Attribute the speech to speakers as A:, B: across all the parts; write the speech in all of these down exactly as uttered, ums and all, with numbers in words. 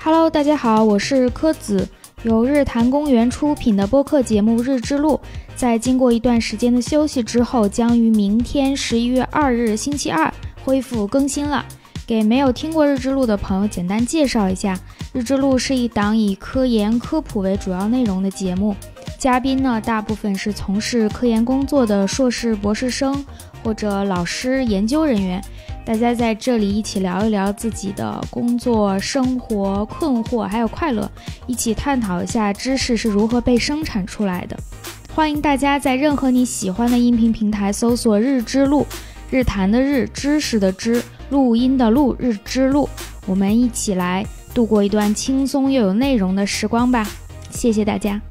A: Hello， 大家好，我是柯子，由日坛公园出品的播客节目《日之路》，在经过一段时间的休息之后，将于明天十一月二日星期二恢复更新了。给没有听过《日之路》的朋友简单介绍一下，《日之路》是一档以科研科普为主要内容的节目，嘉宾呢大部分是从事科研工作的硕士、博士生或者老师、研究人员。大家在这里一起聊一聊自己的工作、生活、困惑还有快乐，一起探讨一下知识是如何被生产出来的。欢迎大家在任何你喜欢的音频平台搜索日之路，日坛的日，知识的知，录音的录，日之路，我们一起来度过一段轻松又有内容的时光吧。谢谢大家。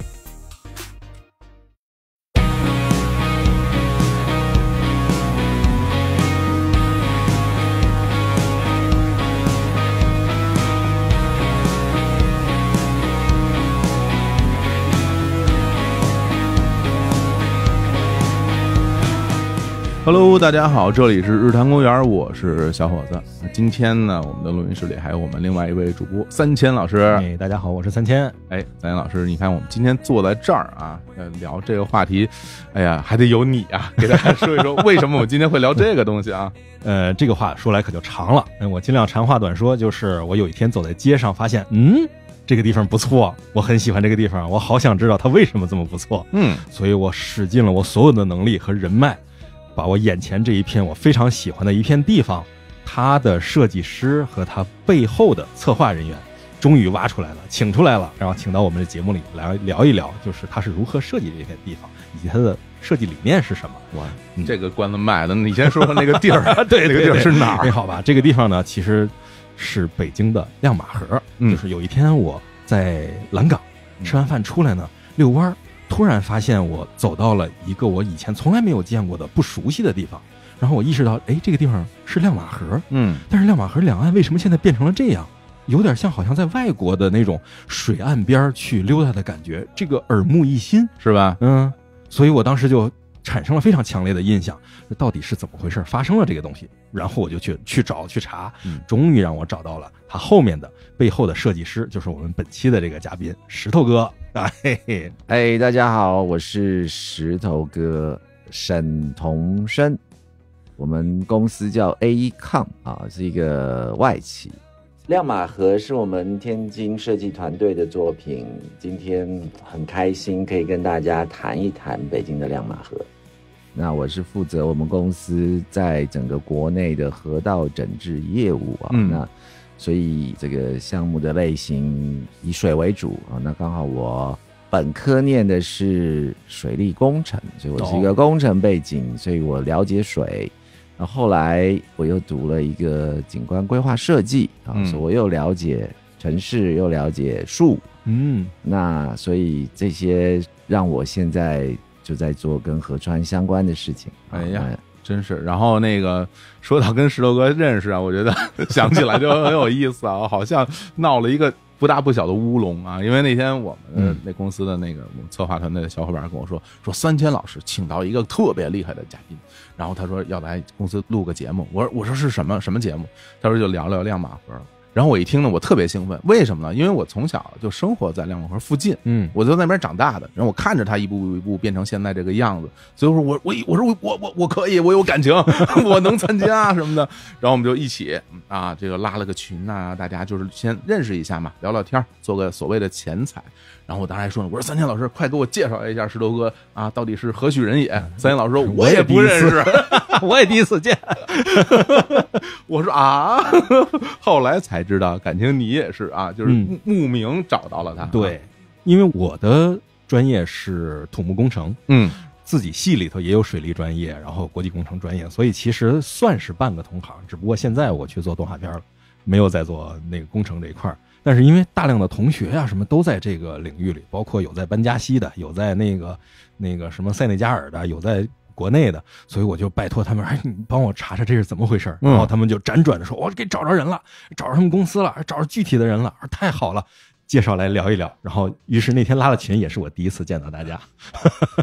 B: Hello， 大家好，这里是日坛公园，我是小伙子。今天呢，我们的录音室里还有我们另外一位主播三千老师。
C: 哎，大家好，我是三千。
B: 哎，三千老师，你看我们今天坐在这儿啊，聊这个话题，哎呀，还得有你啊，给大家说一说为什么我们今天会聊这个东西啊？
C: 呃，这个话说来可就长了，我尽量长话短说。就是我有一天走在街上，发现，嗯。这个地方不错，我很喜欢这个地方，我好想知道它为什么这么不错。嗯，所以我使尽了我所有的能力和人脉，把我眼前这一片我非常喜欢的一片地方，它的设计师和他背后的策划人员终于挖出来了，请出来了，然后请到我们的节目里来聊一聊，就是他是如何设计这片地方，以及他的设计理念是什么。
B: 哇，嗯、这个关子卖的，你先说说那个地儿，
C: 对，
B: 那个地儿是哪儿？
C: 好吧，这个地方呢，其实是北京的亮马河。嗯，就是有一天我在蓝港吃完饭出来呢，遛弯，突然发现我走到了一个我以前从来没有见过的不熟悉的地方，然后我意识到，哎，这个地方是亮马河。嗯，但是亮马河两岸为什么现在变成了这样？有点像好像在外国的那种水岸边去溜达的感觉，这个耳目一新，
B: 是吧？
C: 嗯，所以我当时就产生了非常强烈的印象，这到底是怎么回事？发生了这个东西，然后我就去去找去查，终于让我找到了他后面的背后的设计师，就是我们本期的这个嘉宾石头哥。哎嘿嘿，
D: 哎，大家好，我是石头哥沈同生，我们公司叫 A C O M 啊，是一个外企。亮马河是我们天津设计团队的作品，今天很开心可以跟大家谈一谈北京的亮马河。那我是负责我们公司在整个国内的河道整治业务啊，嗯、那所以这个项目的类型以水为主啊。那刚好我本科念的是水利工程，所以我是一个工程背景，哦、所以我了解水。然后后来我又读了一个景观规划设计啊，嗯、所以我又了解城市，又了解树，嗯，那所以这些让我现在就在做跟河川相关的事情。
B: 哎呀，嗯、真是。然后那个说到跟石头哥认识啊，我觉得想起来就很有意思啊，好像闹了一个不大不小的乌龙啊。因为那天我们那公司的那个我们策划团队的小伙伴跟我说，说三千老师请到一个特别厉害的嘉宾。然后他说要来公司录个节目，我说我说是什么什么节目？他说就聊聊亮马河。然后我一听呢，我特别兴奋，为什么呢？因为我从小就生活在亮马河附近，嗯，我在那边长大的，然后我看着他一步一步变成现在这个样子，所以我说我我我说我我我可以，我有感情，我能参加什么的。然后我们就一起啊，这个拉了个群啊，大家就是先认识一下嘛，聊聊天，做个所谓的前采。然后我当时还说呢，我说三千老师，快给我介绍一下石头哥啊，到底是何许人也？三千老师说我也不认识，
C: 我也第一次见。
B: 我说啊，后来才知道，感情你也是啊，就是慕名找到了他。
C: 嗯、对，因为我的专业是土木工程，嗯，自己系里头也有水利专业，然后国际工程专业，所以其实算是半个同行。只不过现在我去做动画片了，没有在做那个工程这一块。但是因为大量的同学呀、啊，什么都在这个领域里，包括有在班加西的，有在那个那个什么塞内加尔的，有在国内的，所以我就拜托他们，哎，你帮我查查这是怎么回事。然后他们就辗转的说，我给找着人了，找着他们公司了，找着具体的人了，太好了，介绍来聊一聊。然后于是那天拉了群，也是我第一次见到大家。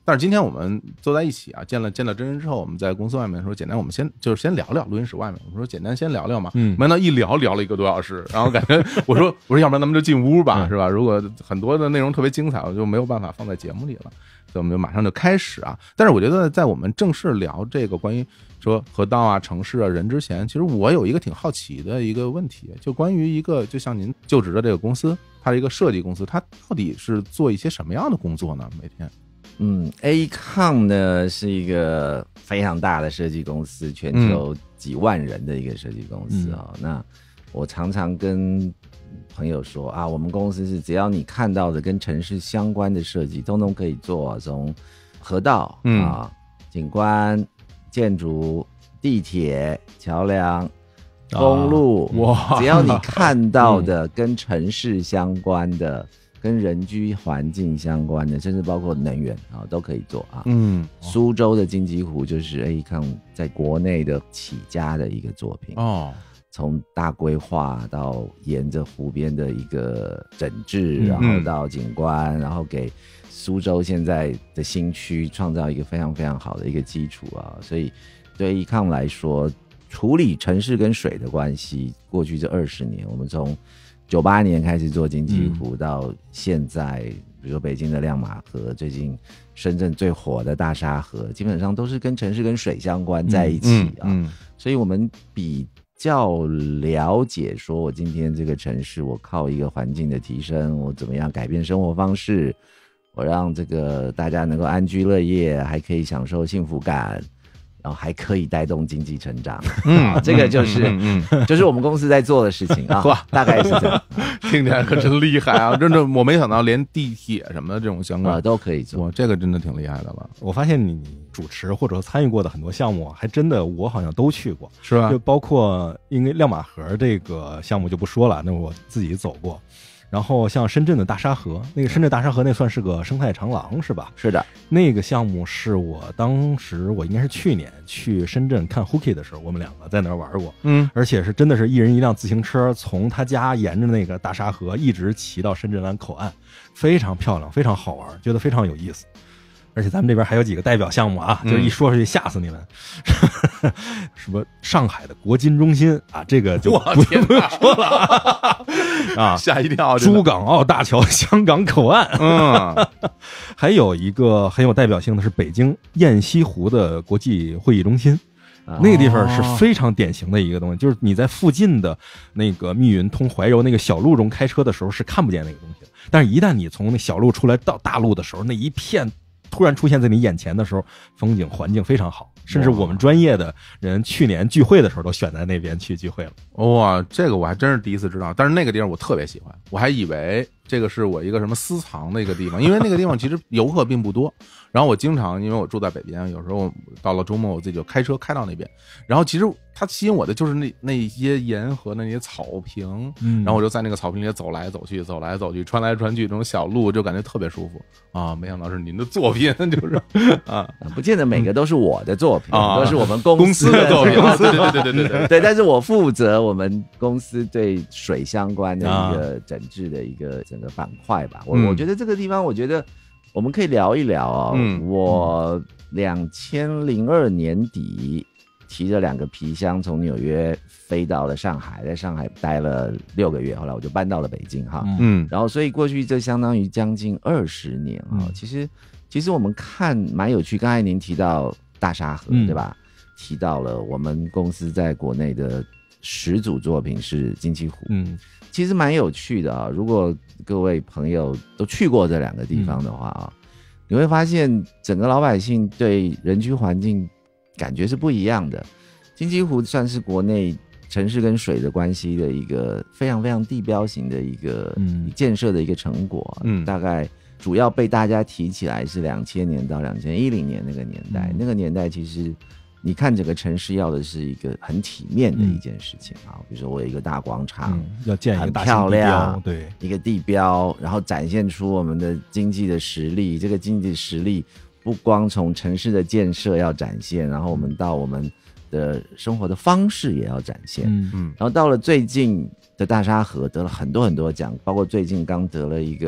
B: 但是今天我们坐在一起啊，见了见了真人之后，我们在公司外面说简单，我们先就是先聊聊录音室外面，我们说简单先聊聊嘛。嗯，没想到一聊聊了一个多小时，然后感觉我说我说要不然咱们就进屋吧，是吧？如果很多的内容特别精彩，我就没有办法放在节目里了。所以我们就马上就开始啊！但是我觉得，在我们正式聊这个关于说河道啊、城市啊、人之前，其实我有一个挺好奇的一个问题，就关于一个就像您就职的这个公司，它是一个设计公司，它到底是做一些什么样的工作呢？每天？
D: 嗯 ，A C O M 呢是一个非常大的设计公司，全球几万人的一个设计公司啊、哦嗯。那我常常跟朋友说啊，我们公司是只要你看到的跟城市相关的设计，通通可以做、啊，从河道、嗯、啊、景观、建筑、地铁、桥梁、公路，啊、哇，只要你看到的跟城市相关的、嗯、跟人居环境相关的，甚至包括能源啊，都可以做啊。嗯，苏州的金鸡湖就是 A C O M 在国内的起家的一个作品哦。从大规划到沿着湖边的一个整治，然后到景观，然后给苏州现在的新区创造一个非常非常好的一个基础啊。所以对 A C O M 来说，处理城市跟水的关系，过去这二十年，我们从九八年开始做金鸡湖，到现在，比如说北京的亮马河，最近深圳最火的大沙河，基本上都是跟城市跟水相关在一起啊。嗯嗯嗯、所以我们比较了解说我今天这个城市，我靠一个环境的提升，我怎么样改变生活方式，我让这个大家能够安居乐业，还可以享受幸福感，然后还可以带动经济成长。嗯，这个就是、嗯嗯、就是我们公司在做的事情啊，大概是这样。
B: 听起来可真厉害啊！真的，我没想到连地铁什么的这种相关、
D: 呃、都可以做，
B: 哇，这个真的挺厉害的了。
C: 我发现你主持或者参与过的很多项目，还真的我好像都去过，
B: 是吧？
C: 就包括因为亮马河这个项目就不说了，那我自己走过。然后像深圳的大沙河，那个深圳大沙河那算是个生态长廊是吧？
D: 是的，
C: 那个项目是我当时我应该是去年去深圳看 Hooky 的时候，我们两个在那儿玩过，嗯，而且是真的是一人一辆自行车，从他家沿着那个大沙河一直骑到深圳湾口岸，非常漂亮，非常好玩，觉得非常有意思。而且咱们这边还有几个代表项目啊，就是一说出去吓死你们。嗯、什么上海的国金中心啊，这个就不用说了啊，
B: 吓一跳。
C: 珠港澳大桥香港口岸，嗯，还有一个很有代表性的是北京雁西湖的国际会议中心。那个地方是非常典型的一个东西，就是你在附近的那个密云通怀柔那个小路中开车的时候是看不见那个东西的，但是一旦你从那小路出来到大路的时候，那一片突然出现在你眼前的时候，风景环境非常好，甚至我们专业的人去年聚会的时候都选在那边去聚会了。
B: 哇，这个我还真是第一次知道，但是那个地方我特别喜欢，我还以为这个是我一个什么私藏的一个地方，因为那个地方其实游客并不多。然后我经常，因为我住在北边，有时候到了周末我自己就开车开到那边。然后其实它吸引我的就是那那些沿河的那些草坪，嗯，然后我就在那个草坪里走来走去，走来走去，穿来穿去，这种小路就感觉特别舒服啊。没想到是您的作品，就是啊，
D: 不见得每个都是我的作品，
B: 啊、
D: 都是我们公
B: 公司的作品。对对对对对对
D: 对，但是我负责我们公司对水相关的一个整治的一个整个板块吧。我、嗯、我觉得这个地方，我觉得。我们可以聊一聊哦。嗯、我两千零二年底提着两个皮箱从纽约飞到了上海，在上海待了六个月，后来我就搬到了北京哈。嗯，然后所以过去这相当于将近二十年啊、嗯。其实其实我们看蛮有趣，刚才您提到大沙河、嗯、对吧？提到了我们公司在国内的始祖作品是金鸡湖。嗯。其实蛮有趣的啊！如果各位朋友都去过这两个地方的话啊、嗯，你会发现整个老百姓对人居环境感觉是不一样的。金鸡湖算是国内城市跟水的关系的一个非常非常地标型的一个、嗯、建设的一个成果。嗯，大概主要被大家提起来是两千年到两千一零年那个年代、嗯，那个年代其实。你看整个城市要的是一个很体面的一件事情啊、嗯，比如说我有一个大广场，嗯、
C: 要建一个大
D: 很漂亮，
C: 对，
D: 一个地标，然后展现出我们的经济的实力。这个经济实力不光从城市的建设要展现，然后我们到我们的生活的方式也要展现。嗯嗯，然后到了最近的大沙河得了很多很多奖，包括最近刚得了一个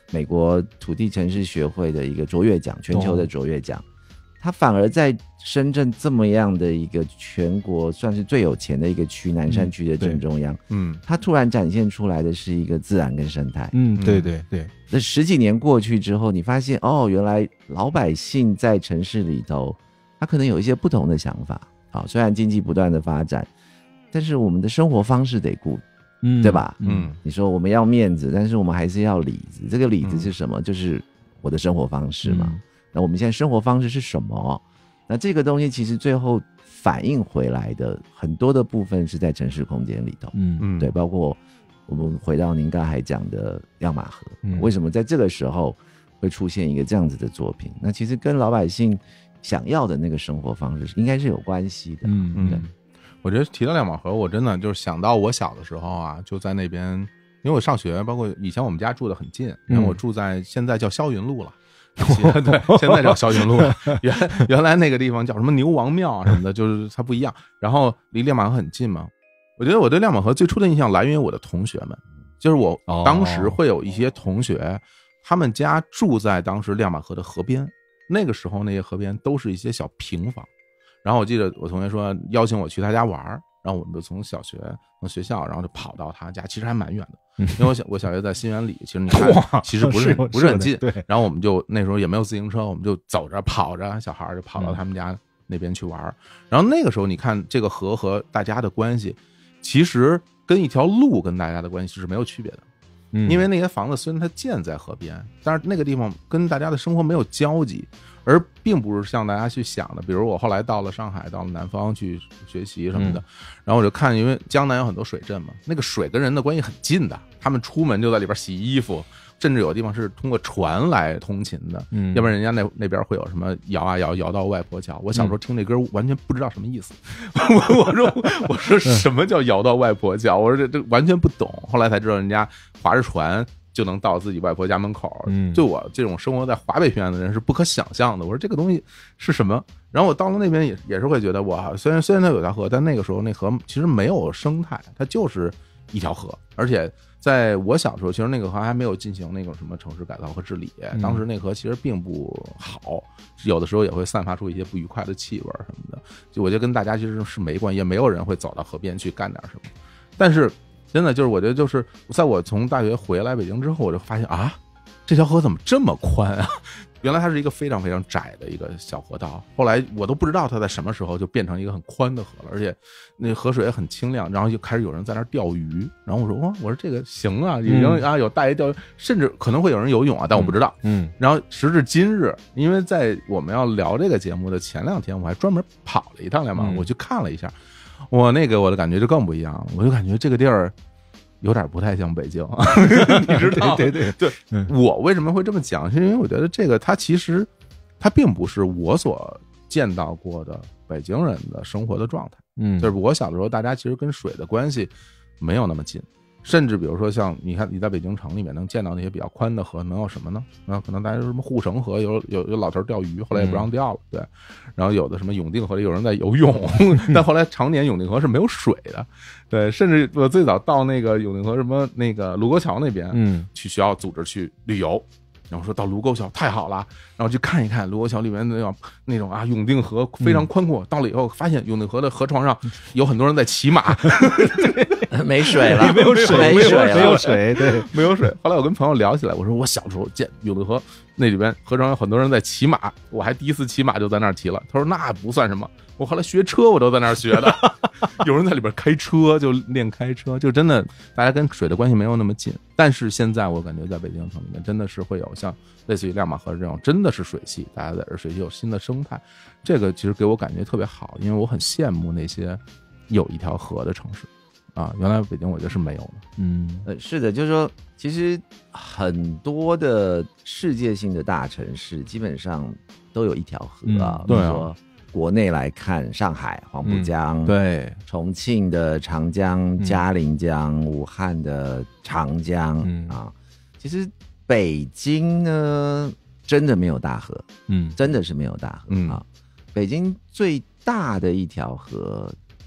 D: 美国土地城市学会的一个卓越奖，全球的卓越奖。它反而在深圳这么样的一个全国算是最有钱的一个区，南山区的正中央，嗯，它突然展现出来的是一个自然跟生态，
C: 嗯，对对对。
D: 那十几年过去之后，你发现哦，原来老百姓在城市里头，他可能有一些不同的想法。好，虽然经济不断的发展，但是我们的生活方式得顾，嗯，对吧？嗯，你说我们要面子，但是我们还是要里子。这个里子是什么？嗯、就是我的生活方式嘛。嗯，那我们现在生活方式是什么？那这个东西其实最后反映回来的很多的部分是在城市空间里头，嗯嗯，对，包括我们回到您刚才讲的亮马河，嗯，为什么在这个时候会出现一个这样子的作品？那其实跟老百姓想要的那个生活方式应该是有关系的，嗯嗯。
B: 我觉得提到亮马河，我真的就是想到我小的时候啊，就在那边，因为我上学，包括以前我们家住得很近，然后我住在现在叫霄云路了。对，现在叫霄云路，原原来那个地方叫什么牛王庙啊什么的，就是它不一样。然后离亮马河很近嘛，我觉得我对亮马河最初的印象来源于我的同学们，就是我当时会有一些同学，他们家住在当时亮马河的河边，那个时候那些河边都是一些小平房。然后我记得我同学说邀请我去他家玩，然后我们就从小学从学校，然后就跑到他家，其实还蛮远的。因为我小我小学在新源里，其实你看其实不是不是很近，对。然后我们就那时候也没有自行车，我们就走着跑着，小孩就跑到他们家那边去玩。然后那个时候你看这个河和大家的关系，其实跟一条路跟大家的关系是没有区别的。因为那些房子虽然它建在河边，但是那个地方跟大家的生活没有交集，而并不是像大家去想的，比如我后来到了上海，到了南方去学习什么的，然后我就看，因为江南有很多水镇嘛，那个水跟人的关系很近的，他们出门就在里边洗衣服，甚至有的地方是通过船来通勤的，嗯，要不然人家那那边会有什么摇啊摇，摇到外婆桥。我小时候听这歌完全不知道什么意思，我我说我说什么叫摇到外婆桥？我说这这完全不懂，后来才知道人家划着船就能到自己外婆家门口。嗯，对我这种生活在华北平原的人是不可想象的。我说这个东西是什么？然后我到了那边也也是会觉得，哇，虽然虽然它有条河，但那个时候那河其实没有生态，它就是一条河，而且。在我小时候，其实那个河还没有进行那种什么城市改造和治理，当时那河其实并不好，有的时候也会散发出一些不愉快的气味什么的。就我觉得跟大家其实是没关系，也没有人会走到河边去干点什么。但是真的就是，我觉得就是在我从大学回来北京之后，我就发现啊，这条河怎么这么宽啊？原来它是一个非常非常窄的一个小河道，后来我都不知道它在什么时候就变成一个很宽的河了，而且那河水也很清亮，然后就开始有人在那儿钓鱼，然后我说哇，我说这个行啊，已经啊有大爷钓鱼，甚至可能会有人游泳啊，但我不知道。嗯，然后时至今日，因为在我们要聊这个节目的前两天，我还专门跑了一趟来嘛，我去看了一下，我那个我的感觉就更不一样了，我就感觉这个地儿。有点不太像北京，你知道？对对对对，我为什么会这么讲？是因为我觉得这个它其实它并不是我所见到过的北京人的生活的状态。嗯，就是我小的时候，大家其实跟水的关系没有那么近，甚至比如说像你看你在北京城里面能见到那些比较宽的河，能有什么呢？啊，可能大家说什么护城河有有有老头钓鱼，后来也不让钓了，对。然后有的什么永定河里有人在游泳，但后来常年永定河是没有水的。对，甚至我最早到那个永定河什么那个卢沟桥那边，嗯，去学校组织去旅游，然后说到卢沟桥太好了，然后去看一看卢沟桥里面那种那种啊永定河非常宽阔。嗯、到了以后发现永定河的河床上有很多人在骑马，
D: 没水了，
C: 没有水，
D: 没水了，
C: 没有水，对，
B: 没有水。后来我跟朋友聊起来，我说我小时候见永定河那里边河床有很多人在骑马，我还第一次骑马就在那儿骑了。他说那不算什么。我后来学车，我都在那儿学的。有人在里边开车，就练开车，就真的大家跟水的关系没有那么近。但是现在我感觉在北京城里面，真的是会有像类似于亮马河这种，真的是水系，大家在这水系有新的生态。这个其实给我感觉特别好，因为我很羡慕那些有一条河的城市啊。原来北京我觉得是没有的。
D: 嗯，呃，是的，就是说，其实很多的世界性的大城市基本上都有一条河啊，
B: 嗯、对啊。
D: 国内来看，上海黄浦江、
B: 嗯，对，
D: 重庆的长江、嘉陵江、嗯、武汉的长江、嗯、啊，其实北京呢，真的没有大河，嗯，真的是没有大河、嗯、啊。北京最大的一条河，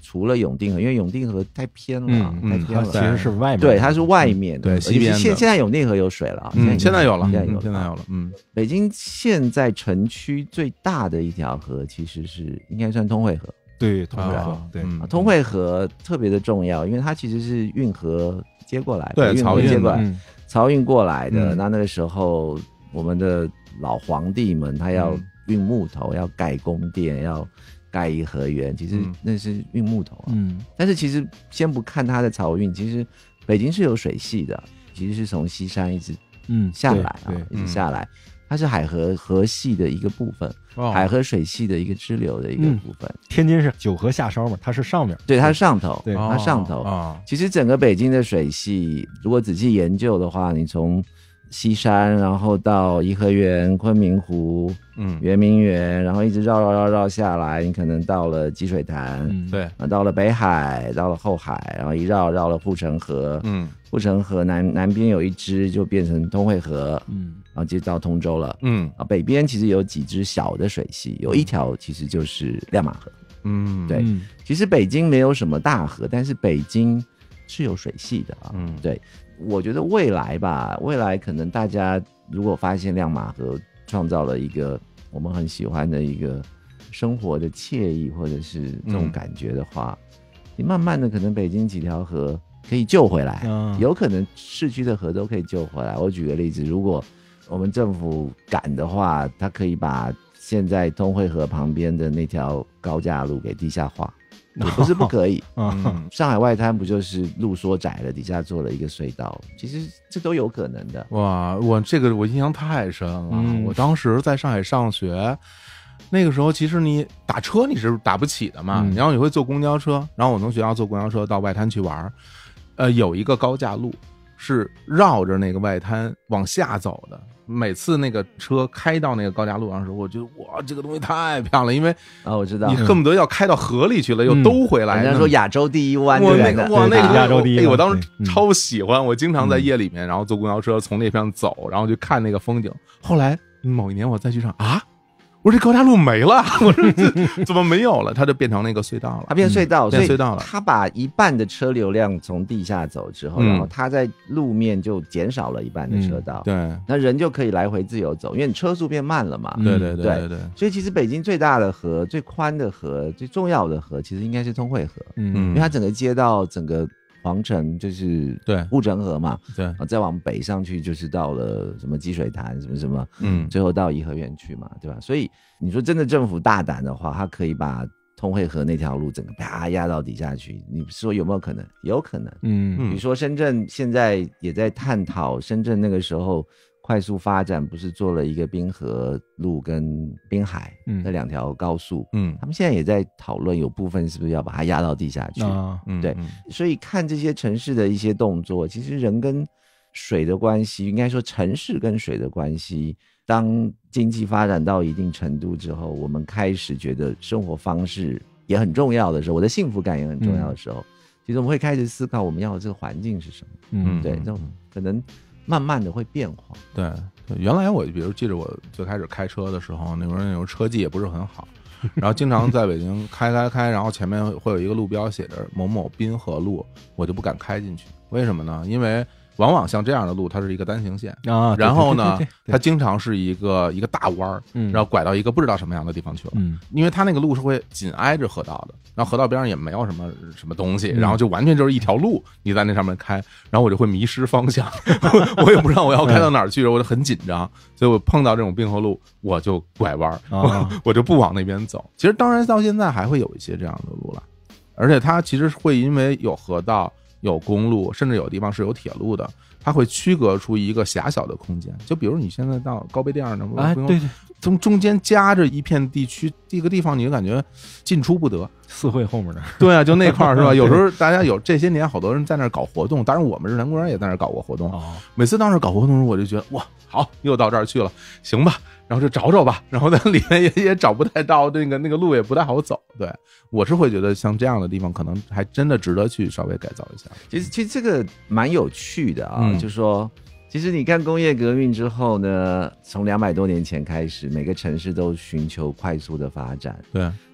D: 除了永定河，因为永定河太偏了，
C: 嗯、
D: 太偏了，
C: 其实是外面，
D: 对，它是外面的，
B: 对，西边的。
D: 现现在永定河有水了，
B: 嗯，现在有了，
D: 现在有了，
B: 现在有了。嗯，
D: 北京现在城区最大的一条河其实是应该算通惠河。
C: 对，通惠河，
B: 啊、
C: 对、
D: 嗯，通惠河特别的重要，因为它其实是运河接过来的，
B: 对，
D: 运河接过来，
C: 嗯、
D: 漕运过来的。
B: 嗯、
D: 那那个时候，我们的老皇帝们他要运木头，嗯、要盖宫殿，要盖颐和园，其实那是运木头啊。嗯，但是其实先不看它的漕运，其实北京是有水系的，其实是从西山一直嗯下来啊，一直下来。它是海河河系的一个部分，哦、海河水系的一个支流的一个部分。
C: 嗯、天津是九河下梢嘛，它是上面，
D: 对，它是上头，
C: 对，
D: 它上头。
B: 哦、
D: 其实整个北京的水系，如果仔细研究的话，你从西山，然后到颐和园、昆明湖、嗯，圆明园，然后一直绕绕绕绕下来，你可能到了积水潭，
B: 嗯，对，
D: 到了北海，到了后海，然后一绕绕了护城河，嗯，护城河南南边有一支就变成通惠河，嗯，然后接到通州了，嗯，啊，北边其实有几支小的水系，有一条其实就是亮马河，嗯，对，嗯、其实北京没有什么大河，但是北京是有水系的啊，嗯，对。我觉得未来吧，未来可能大家如果发现亮马河创造了一个我们很喜欢的一个生活的惬意，或者是这种感觉的话，你、嗯、慢慢的可能北京几条河可以救回来，嗯、有可能市区的河都可以救回来。我举个例子，如果我们政府赶的话，它可以把现在通惠河旁边的那条高架路给地下化。也不是不可以，嗯，上海外滩不就是路缩窄了，底下做了一个隧道，其实这都有可能的。
B: 哇，我这个我印象太深了。嗯、我当时在上海上学，那个时候其实你打车你是打不起的嘛，嗯、然后你会坐公交车，然后我从学校坐公交车到外滩去玩，呃，有一个高架路是绕着那个外滩往下走的。每次那个车开到那个高架路上的时候，我觉得哇，这个东西太漂亮，因为
D: 啊，我知道
B: 你恨不得要开到河里去了，嗯、又兜回来。
D: 人家说亚洲第一湾，
B: 哇，那个哇，那个
C: 亚洲第一湾，
B: 哎，我当时超喜欢，我经常在夜里面，然后坐公交车从那边走，然后去看那个风景。后来某一年我再去上啊。我说这高架路没了，我说这怎么没有了？它就变成那个隧道了，
D: 它变隧道，
B: 嗯、变隧道了。
D: 它把一半的车流量从地下走之后，嗯、然后它在路面就减少了一半的车道，
B: 嗯、对，
D: 那人就可以来回自由走，因为你车速变慢了嘛。
B: 嗯、对对对对对。
D: 所以其实北京最大的河、最宽的河、最重要的河，其实应该是通惠河，嗯，因为它整个街道、整个皇城就是
B: 对
D: 护城河嘛，
B: 对，
D: 再往北上去就是到了什么积水潭什么什么，
B: 嗯，
D: 最后到颐和园去嘛，对吧？所以你说真的政府大胆的话，它可以把通惠河那条路整个啪压到底下去，你说有没有可能？有可能，嗯，比如说深圳现在也在探讨，深圳那个时候快速发展不是做了一个滨河路跟滨海那两条高速，嗯，他们现在也在讨论有部分是不是要把它压到地下去，啊、对、嗯，所以看这些城市的一些动作，其实人跟水的关系，应该说城市跟水的关系，当经济发展到一定程度之后，我们开始觉得生活方式也很重要的时候，我的幸福感也很重要的时候，嗯、其实我们会开始思考我们要的这个环境是什么，嗯，对，这种可能慢慢的会变化。
B: 对，原来我比如记着我最开始开车的时候，那时候那时候车技也不是很好，然后经常在北京开开开，然后前面会有一个路标写着某某滨河路，我就不敢开进去。为什么呢？因为往往像这样的路，它是一个单行线啊，然后呢，对对对对它经常是一个一个大弯，嗯，然后拐到一个不知道什么样的地方去了，嗯，因为它那个路是会紧挨着河道的，然后河道边上也没有什么什么东西，然后就完全就是一条路，你在那上面开，然后我就会迷失方向，我也不知道我要开到哪儿去，我就很紧张，所以我碰到这种滨河路，我就拐弯，啊、我就不往那边走。其实当然到现在还会有一些这样的路了，而且它其实会因为有河道。有公路，甚至有地方是有铁路的，它会区隔出一个狭小的空间。就比如你现在到高碑店那，
C: 哎，对对，
B: 从中间夹着一片地区，这个地方你就感觉进出不得。
C: 四惠后面的，
B: 对啊，就那块儿是吧？有时候大家有这些年，好多人在那儿搞活动，当然我们日坛公园也在那儿搞过活动。哦、每次到那儿搞活动的时候，我就觉得哇，好，又到这儿去了，行吧。然后就找找吧，然后在里面也也找不太到那个那个路，也不太好走。对，我是会觉得像这样的地方，可能还真的值得去稍微改造一下。
D: 其实其实这个蛮有趣的啊，嗯、就是说，其实你看工业革命之后呢，从两百多年前开始，每个城市都寻求快速的发展。
B: 对，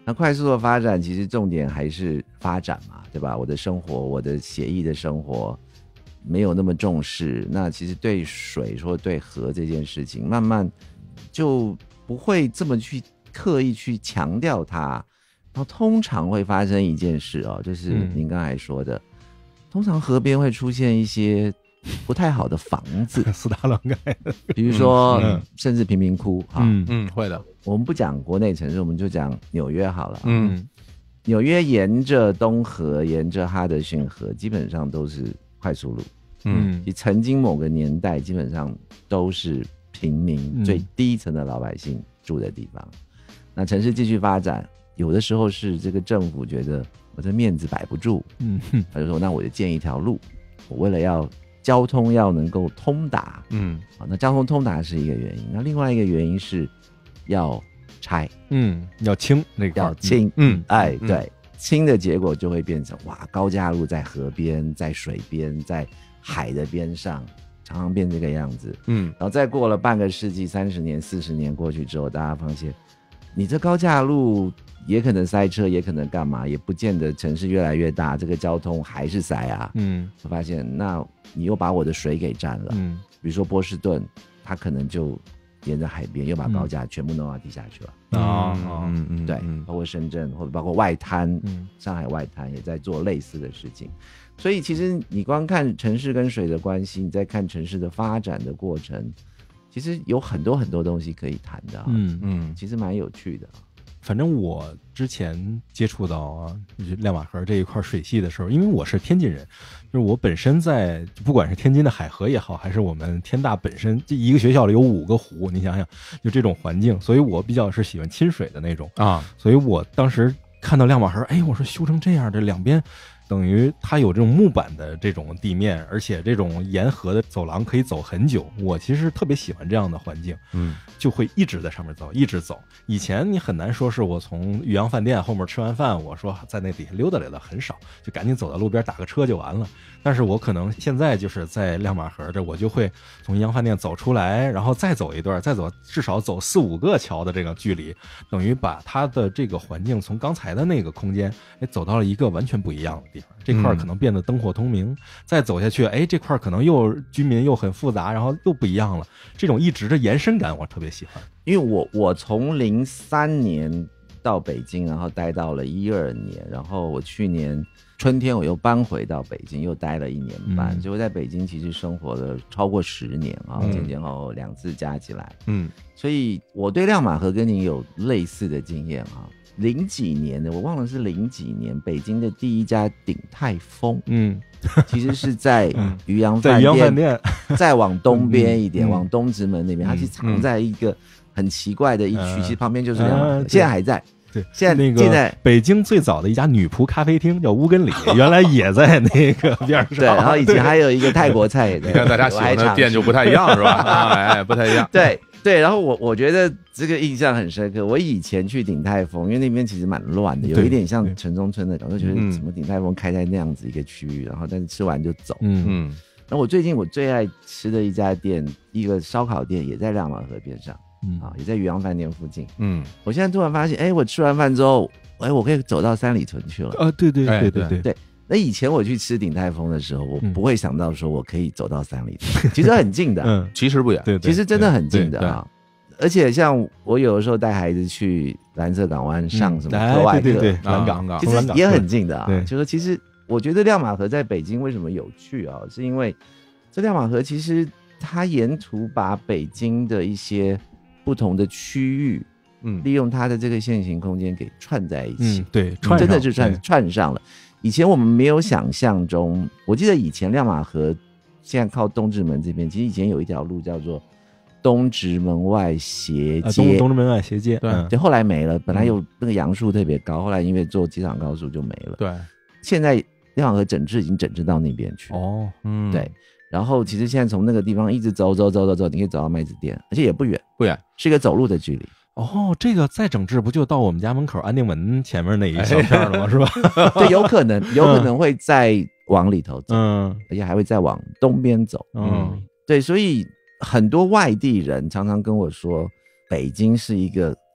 D: 那快速的发展，其实重点还是发展嘛，对吧？我的生活，我的写意的生活没有那么重视，那其实对水或对河这件事情，慢慢就不会这么去刻意去强调它。然后通常会发生一件事哦，就是您刚才说的，嗯、通常河边会出现一些不太好的房子，
C: 四大乱盖的，
D: 比如说、嗯、甚至贫民窟哈，
B: 嗯嗯，会的。
D: 我们不讲国内城市，我们就讲纽约好了。
B: 嗯，
D: 纽约沿着东河，沿着哈德逊河，基本上都是快速路。嗯，曾经某个年代，基本上都是平民、嗯、最低层的老百姓住的地方。那城市继续发展，有的时候是这个政府觉得我这面子摆不住，嗯，他就说那我就建一条路，我为了要交通要能够通达，嗯，好，那交通通达是一个原因，那另外一个原因是要拆，
C: 嗯，要清那个
D: 要清，嗯，哎，对，嗯、清的结果就会变成哇，高架路在河边，在水边，在海的边上，常常变这个样子，嗯，然后再过了半个世纪、三十年、四十年过去之后，大家发现，你这高架路也可能塞车，也可能干嘛，也不见得城市越来越大，这个交通还是塞啊，嗯，我发现那你又把我的水给占了，嗯，比如说波士顿，它可能就沿着海边又把高架全部弄到地下去了，啊、嗯嗯，对，包括深圳或者包括外滩，嗯，上海外滩也在做类似的事情，所以其实你光看城市跟水的关系，你再看城市的发展的过程，其实有很多很多东西可以谈的、啊，嗯嗯，其实蛮有趣的。
C: 反正我之前接触到啊，就是亮马河这一块水系的时候，因为我是天津人，就是我本身在不管是天津的海河也好，还是我们天大本身这一个学校里有五个湖，你想想就这种环境，所以我比较是喜欢亲水的那种啊，所以我当时看到亮马河，哎，我说修成这样，这两边等于它有这种木板的这种地面，而且这种沿河的走廊可以走很久，我其实特别喜欢这样的环境，嗯，就会一直在上面走，一直走。以前你很难说是我从裕阳饭店后面吃完饭，我说在那底下溜达溜达，很少，就赶紧走到路边打个车就完了。但是我可能现在就是在亮马河这，我就会从裕阳饭店走出来，然后再走一段，再走至少走四五个桥的这个距离，等于把它的这个环境从刚才的那个空间，哎，走到了一个完全不一样的地方。这块可能变得灯火通明，嗯、再走下去，哎，这块可能又居民又很复杂，然后又不一样了。这种一直的延伸感，我特别喜欢。
D: 因为我我从零三年到北京，然后待到了一二年，然后我去年春天我又搬回到北京，又待了一年半，嗯、所以我在北京其实生活了超过十年啊，前前后后两次加起来，嗯，所以我对亮马河跟您有类似的经验啊。零几年的我忘了是零几年，北京的第一家鼎泰丰，嗯，其实是在渔阳饭店，在渔阳饭店再往东边一点，嗯、往东直门那边，嗯、它其实藏在一个很奇怪的一区，嗯、其实旁边就是亮马河，呃、现在还在。
C: 对，
D: 现在
C: 那个现在北京最早的一家女仆咖啡厅叫乌根里，原来也在那个边上。
D: 对，然后以前还有一个泰国菜也在。
B: 你看大家喜欢的店就不太一样是吧？哎，不太一样。
D: 对对，然后我我觉得这个印象很深刻。我以前去鼎泰丰，因为那边其实蛮乱的，有一点像城中村的感觉，就觉得怎么鼎泰丰开在那样子一个区域，然后但是吃完就走。嗯嗯。然后我最近我最爱吃的一家店，一个烧烤店，也在亮马河边上。嗯啊，也在渔阳饭店附近。嗯，我现在突然发现，哎，我吃完饭之后，哎，我可以走到三里屯去了。
C: 啊，对对对对对
D: 对。那以前我去吃鼎泰丰的时候，我不会想到说我可以走到三里屯，其实很近的。
B: 嗯，其实不远，
D: 对，其实真的很近的啊。而且像我有的时候带孩子去蓝色港湾上什么课外课，
C: 蓝港港，
D: 其实也很近的啊。就说其实我觉得亮马河在北京为什么有趣啊？是因为这亮马河其实它沿途把北京的一些不同的区域，嗯，利用它的这个线形空间给串在一起，
C: 嗯、对，
D: 串真的是串串上了。以前我们没有想象中，我记得以前亮马河现在靠东直门这边，其实以前有一条路叫做东直门外斜街，啊、
C: 东东直门外斜街，
D: 对，就、嗯、后来没了。本来有那个杨树特别高，后来因为做机场高速就没了。
B: 对，
D: 现在亮马河整治已经整治到那边去。哦，嗯，对。然后其实现在从那个地方一直走走走走走，你可以走到麦子店，而且也不远，
B: 不远，
D: 是一个走路的距离。
C: 哦，这个再整治不就到我们家门口安定门前面那一小片了吗？是吧？
D: 对，有可能，有可能会再往里头走，嗯，而且还会再往东边走，嗯，对，所以很多外地人常常跟我说，北京是一个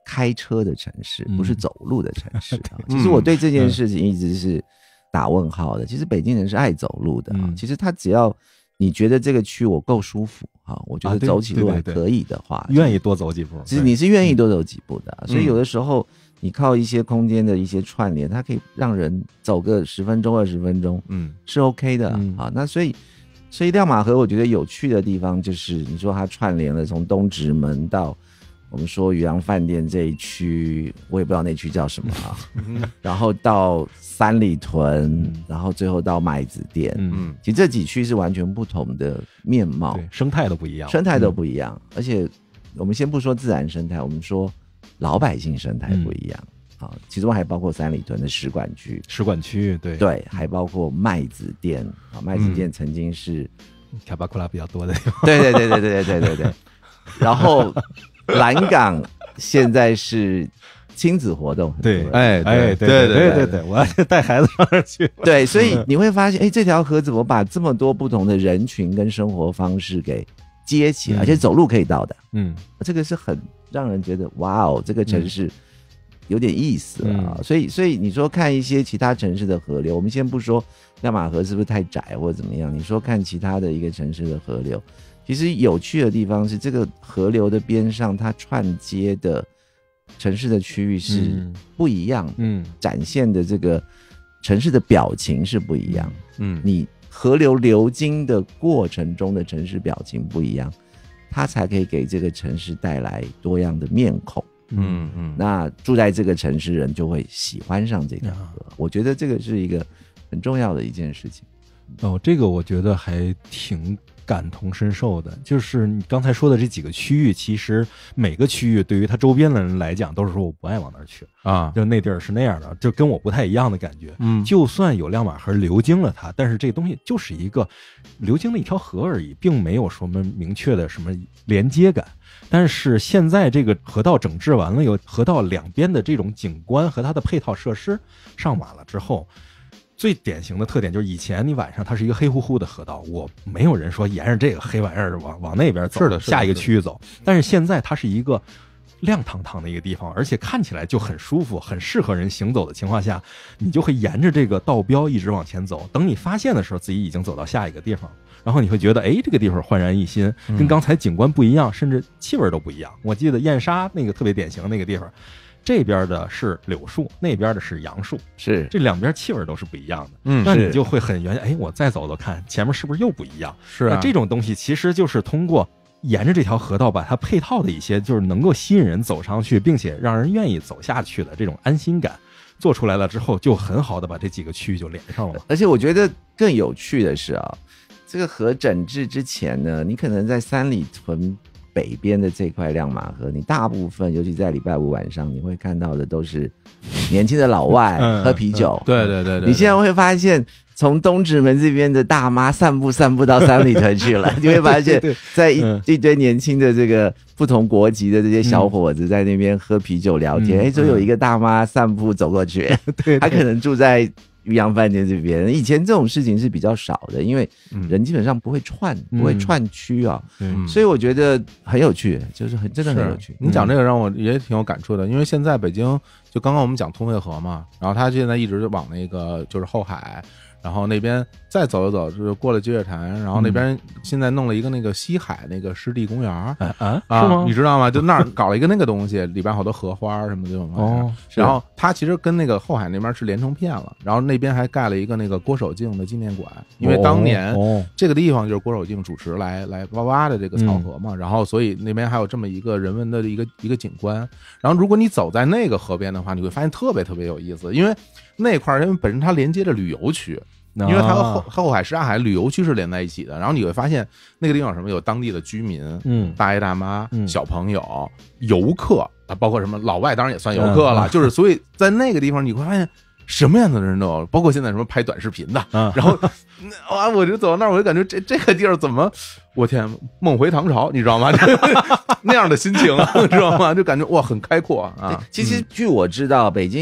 D: 开车的城市，
C: 嗯、
D: 不是走路的城市、啊、其实我对这件事情一直是打问号的。其实北京人是爱走路的、啊嗯、其实他只要你觉得这个区我够舒服、啊、我觉得走起路还可以的话，
C: 愿意多走几步，
D: 其实你是愿意多走几步的、啊、所以有的时候你靠一些空间的一些串联，它可以让人走个十分钟二十分钟，嗯，是 OK 的、嗯、啊。那所以所以亮马河我觉得有趣的地方就是你说它串联了从东直门到我们说渔阳饭店这一区，我也不知道那区叫什么啊，然后到三里屯、嗯、然后最后到麦子店，嗯，其实这几区是完全不同的面貌，
C: 对，生态都不一样，
D: 生态都不一样、嗯、而且我们先不说自然生态，我们说老百姓生态不一样、嗯啊、其中还包括三里屯的使馆区，
C: 使馆区对
D: 对，还包括麦子店啊，麦子店曾经是
C: 卡巴库拉比较多的地方，
D: 对对对对对对对对，然后蓝港现在是亲子活动，
C: 对，
B: 哎
C: 哎，对对对对对，我要带孩子上那儿去。
D: 对，所以你会发现，哎，这条河怎么把这么多不同的人群跟生活方式给接起来，而且走路可以到的，嗯，这个是很让人觉得哇哦，这个城市有点意思啊。嗯、所以，所以你说看一些其他城市的河流，我们先不说亮马河是不是太窄或者怎么样，你说看其他的一个城市的河流。其实有趣的地方是，这个河流的边上，它串接的城市的区域是不一样的，嗯，展现的这个城市的表情是不一样，嗯，你河流流经的过程中的城市表情不一样，它才可以给这个城市带来多样的面孔，嗯嗯，那住在这个城市人就会喜欢上这条河，我觉得这个是一个很重要的一件事情。
C: 哦，这个我觉得还挺感同身受的，就是你刚才说的这几个区域，其实每个区域对于他周边的人来讲都是说我不爱往那儿去啊，就那地儿是那样的，就跟我不太一样的感觉。嗯，就算有亮马河流经了它，但是这个东西就是一个流经的一条河而已，并没有什么明确的什么连接感。但是现在这个河道整治完了，有河道两边的这种景观和它的配套设施上马了之后，最典型的特点就是以前你晚上它是一个黑乎乎的河道，我没有人说沿着这个黑玩意儿往往那边走，
B: 是的，
C: 下一个区域走。但是现在它是一个亮堂堂的一个地方，而且看起来就很舒服，很适合人行走的情况下，你就会沿着这个道标一直往前走。等你发现的时候，自己已经走到下一个地方，然后你会觉得，哎，这个地方焕然一新，跟刚才景观不一样，甚至气味都不一样。我记得燕莎那个特别典型的那个地方。这边的是柳树，那边的是杨树，
D: 是
C: 这两边气味都是不一样的。嗯，那你就会很原哎，我再走走看前面是不是又不一样？
B: 是啊，
C: 那这种东西其实就是通过沿着这条河道把它配套的一些，就是能够吸引人走上去，并且让人愿意走下去的这种安心感做出来了之后，就很好的把这几个区域就连上了。
D: 而且我觉得更有趣的是啊，这个河整治之前呢，你可能在三里屯北边的这块亮马河，你大部分尤其在礼拜五晚上，你会看到的都是年轻的老外喝啤酒。
B: 嗯嗯、对, 对对对，
D: 你现在会发现，从东直门这边的大妈散步散步到三里屯去了，你会发现，在 一, 一堆年轻的这个不同国籍的这些小伙子在那边喝啤酒聊天，哎、嗯，就有一个大妈散步走过去，对，她可能住在渔阳饭店这边。以前这种事情是比较少的，因为人基本上不会串、嗯、不会串区啊、嗯，所以我觉得很有趣，就是很真的很有趣。
B: 你讲这个让我也挺有感触的，因为现在北京就刚刚我们讲通惠河嘛，然后它现在一直往那个就是后海，然后那边再走一走，就是过了积水潭，然后那边现在弄了一个那个西海那个湿地公园啊
C: 啊，是吗？
B: 你知道吗？就那儿搞了一个那个东西，里边好多荷花什么的这种哦。然后它其实跟那个后海那边是连成片了，然后那边还盖了一个那个郭守敬的纪念馆，因为当年这个地方就是郭守敬主持来来挖挖的这个草河嘛，然后所以那边还有这么一个人文的一个一个景观。然后如果你走在那个河边的话，你会发现特别特别有意思，因为那块儿因为本身它连接着旅游区。因为它和后后海什刹海旅游区是连在一起的，然后你会发现那个地方有什么，有当地的居民，嗯，大爷大妈、嗯、小朋友、游客啊，包括什么老外，当然也算游客了，嗯、就是所以在那个地方你会发现什么样的人都有，包括现在什么拍短视频的，嗯、然后哇，我就走到那儿，我就感觉这这个地儿怎么，我天，梦回唐朝，你知道吗？那样的心情，你知道吗？就感觉哇，很开阔啊。
D: 其实据我知道，北京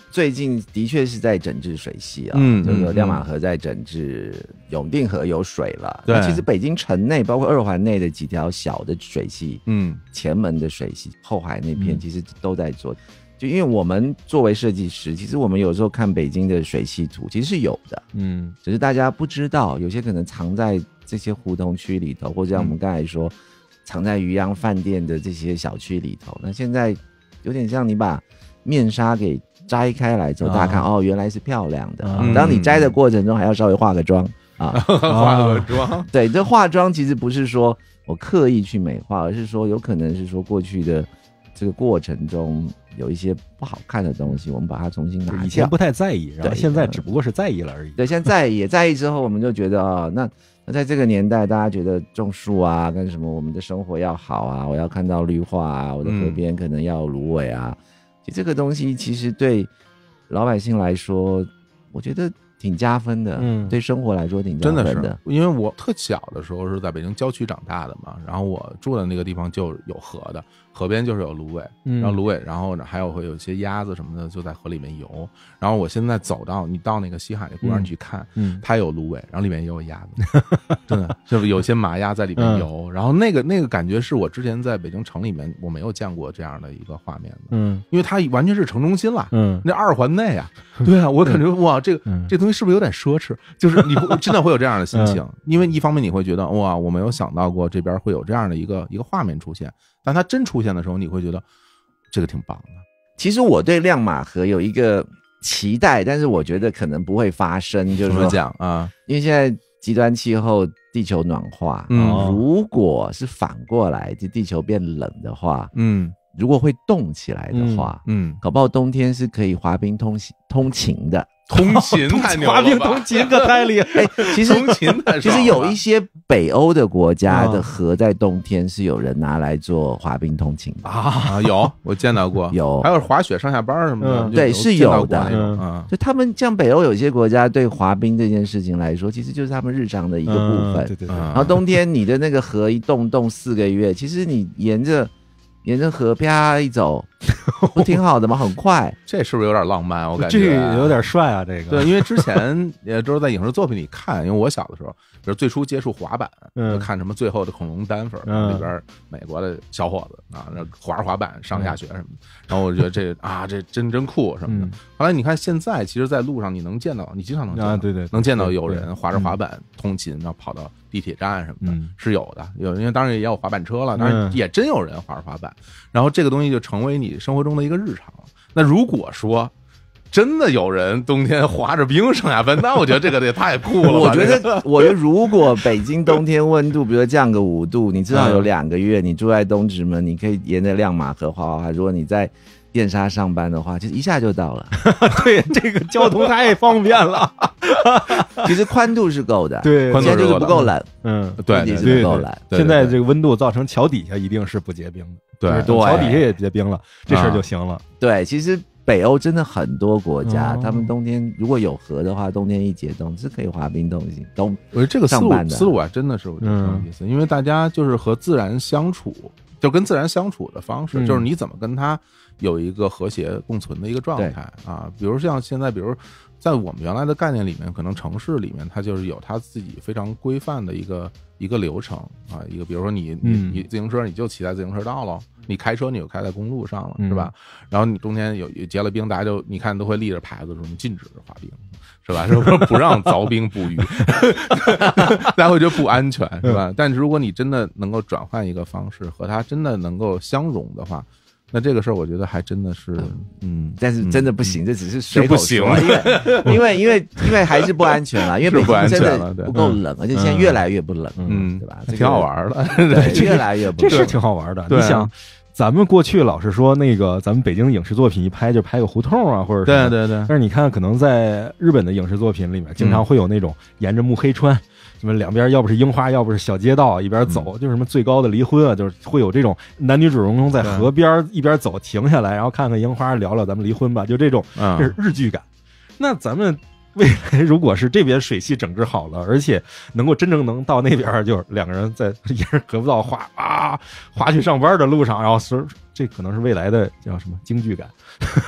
D: 最近的确是在整治水系啊，
B: 嗯，
D: 就是说亮马河在整治，永定河有水了。
B: 对，
D: 其实北京城内包括二环内的几条小的水系，嗯，前门的水系、后海那片其实都在做。嗯，就因为我们作为设计师，其实我们有时候看北京的水系图，其实是有的，嗯，只是大家不知道，有些可能藏在这些胡同区里头，或者像我们刚才说，嗯，藏在渔阳饭店的这些小区里头。那现在有点像你把面纱给摘开来之后，大家看，哦，原来是漂亮的。嗯，当你摘的过程中，还要稍微化个妆啊，
B: 化个妆。
D: 对，这化妆其实不是说我刻意去美化，而是说有可能是说过去的这个过程中有一些不好看的东西，我们把它重新拿掉。
C: 以前不太在意，然后现在只不过是在意了而已。
D: 对，现在也在意之后，我们就觉得啊，哦，那那在这个年代，大家觉得种树啊，跟什么我们的生活要好啊，我要看到绿化啊，我的河边可能要有芦苇啊。嗯，其实这个东西其实对老百姓来说，我觉得挺加分的，嗯，对生活来说挺加分的。
B: 真的是，因为我特小的时候是在北京郊区长大的嘛，然后我住的那个地方就有河的，河边就是有芦苇，然后芦苇，然后呢还有会有一些鸭子什么的就在河里面游。然后我现在走到你到那个西海那公园去看，嗯，它有芦苇，然后里面也有鸭子，真的就是有些马鸭在里面游。嗯，然后那个那个感觉是我之前在北京城里面我没有见过这样的一个画面的，嗯，因为它完全是城中心了，嗯，那二环内啊，对啊，我感觉哇，这个、嗯、这东西是不是有点奢侈？就是你真的会有这样的心情，嗯，因为一方面你会觉得哇，我没有想到过这边会有这样的一个一个画面出现，但它真出现的时候，你会觉得这个挺棒的。
D: 其实我对亮马河有一个期待，但是我觉得可能不会发生，就是说
B: 讲啊，
D: 因为现在极端气候，地球暖化，嗯，如果是反过来，就地球变冷的话，嗯，如果会冻起来的话，嗯，嗯搞不好冬天是可以滑冰通通勤的。
B: 通勤太牛了吧，
C: 滑冰通勤可太厉害。
D: 哎，其实
B: 通勤太
D: 其实有一些北欧的国家的河在冬天是有人拿来做滑冰通勤的
B: 啊，有我见到过，
D: 有
B: 还有滑雪上下班什么的，
D: 嗯，对，是有的。嗯，就他们像北欧有些国家对滑冰这件事情来说，其实就是他们日常的一个部分。
C: 对对对。
D: 然后冬天你的那个河一冻冻四个月，其实你沿着。沿着河啪一走，不挺好的吗？很快，
B: 这是不是有点浪漫？我感觉
C: 这个有点帅啊！这个
B: 对，因为之前也都是在影视作品里看，因为我小的时候，比如最初接触滑板，嗯，就看什么最后的恐龙丹佛，嗯，里边美国的小伙子啊，那滑着滑板上下学什么的，嗯，然后我觉得这啊，这真真酷什么的。嗯，后来你看现在，其实，在路上你能见到，你经常能见到，啊，
C: 对对，
B: 能见到有人滑着滑板通勤，然后跑到地铁站什么的，嗯，是有的，有，因为当然也有滑板车了，当然也真有人滑着滑板。然后这个东西就成为你生活中的一个日常了。那如果说真的有人冬天滑着冰上下班，那我觉得这个也太酷了。
D: 我觉得，我觉得如果北京冬天温度，比如说降个五度，你至少有两个月，你住在东直门，你可以沿着亮马河滑滑滑。如果你在电沙上班的话，其实一下就到了。
C: 对，这个交通太方便了。
D: 其实宽度是够的，
C: 对，
D: 现在就是不够冷。
C: 嗯，
D: 对，是不够冷。
C: 现在这个温度造成桥底下一定是不结冰的。
B: 对，
C: 桥底下也结冰了，这事儿就行了。
D: 对，其实北欧真的很多国家，他们冬天如果有河的话，冬天一结冻是可以滑冰东西。冬，
B: 我觉得这个思路思路啊，真的是我觉得很有意思，因为大家就是和自然相处，就跟自然相处的方式，就是你怎么跟它有一个和谐共存的一个状态啊。比如像现在，比如在我们原来的概念里面，可能城市里面它就是有它自己非常规范的一个一个流程啊，一个比如说你你你自行车你就骑在自行车道了，你开车你就开在公路上了，是吧？然后你中间有结了冰，大家就你看都会立着牌子说你禁止滑冰，是吧？说不让凿冰捕鱼，大家会觉得不安全，是吧？但是如果你真的能够转换一个方式，和它真的能够相融的话。那这个事儿，我觉得还真的是，嗯，
D: 但是真的不行，
B: 嗯、
D: 这只是水口说，因为因为因为因为还是不安全了，因为北京真的不够冷，而且现在越来越不冷，
B: 嗯，
D: 对吧？
B: 挺好玩的，
D: 对，越来越不冷，
C: 这是挺好玩的。你想，咱们过去老是说那个，咱们北京的影视作品一拍就拍个胡同啊，或者
B: 对对对，
C: 但是你看，可能在日本的影视作品里面，经常会有那种沿着目黑川。什么两边要不是樱花，要不是小街道，一边走、嗯、就是什么最高的离婚啊，就是会有这种男女主人公在河边一边走停下来，然后看看樱花，聊聊咱们离婚吧，就这种，这是日剧感。嗯、那咱们未来如果是这边水系整治好了，而且能够真正能到那边，就是两个人在沿着河道滑啊滑去上班的路上，然后这可能是未来的叫什么京剧感。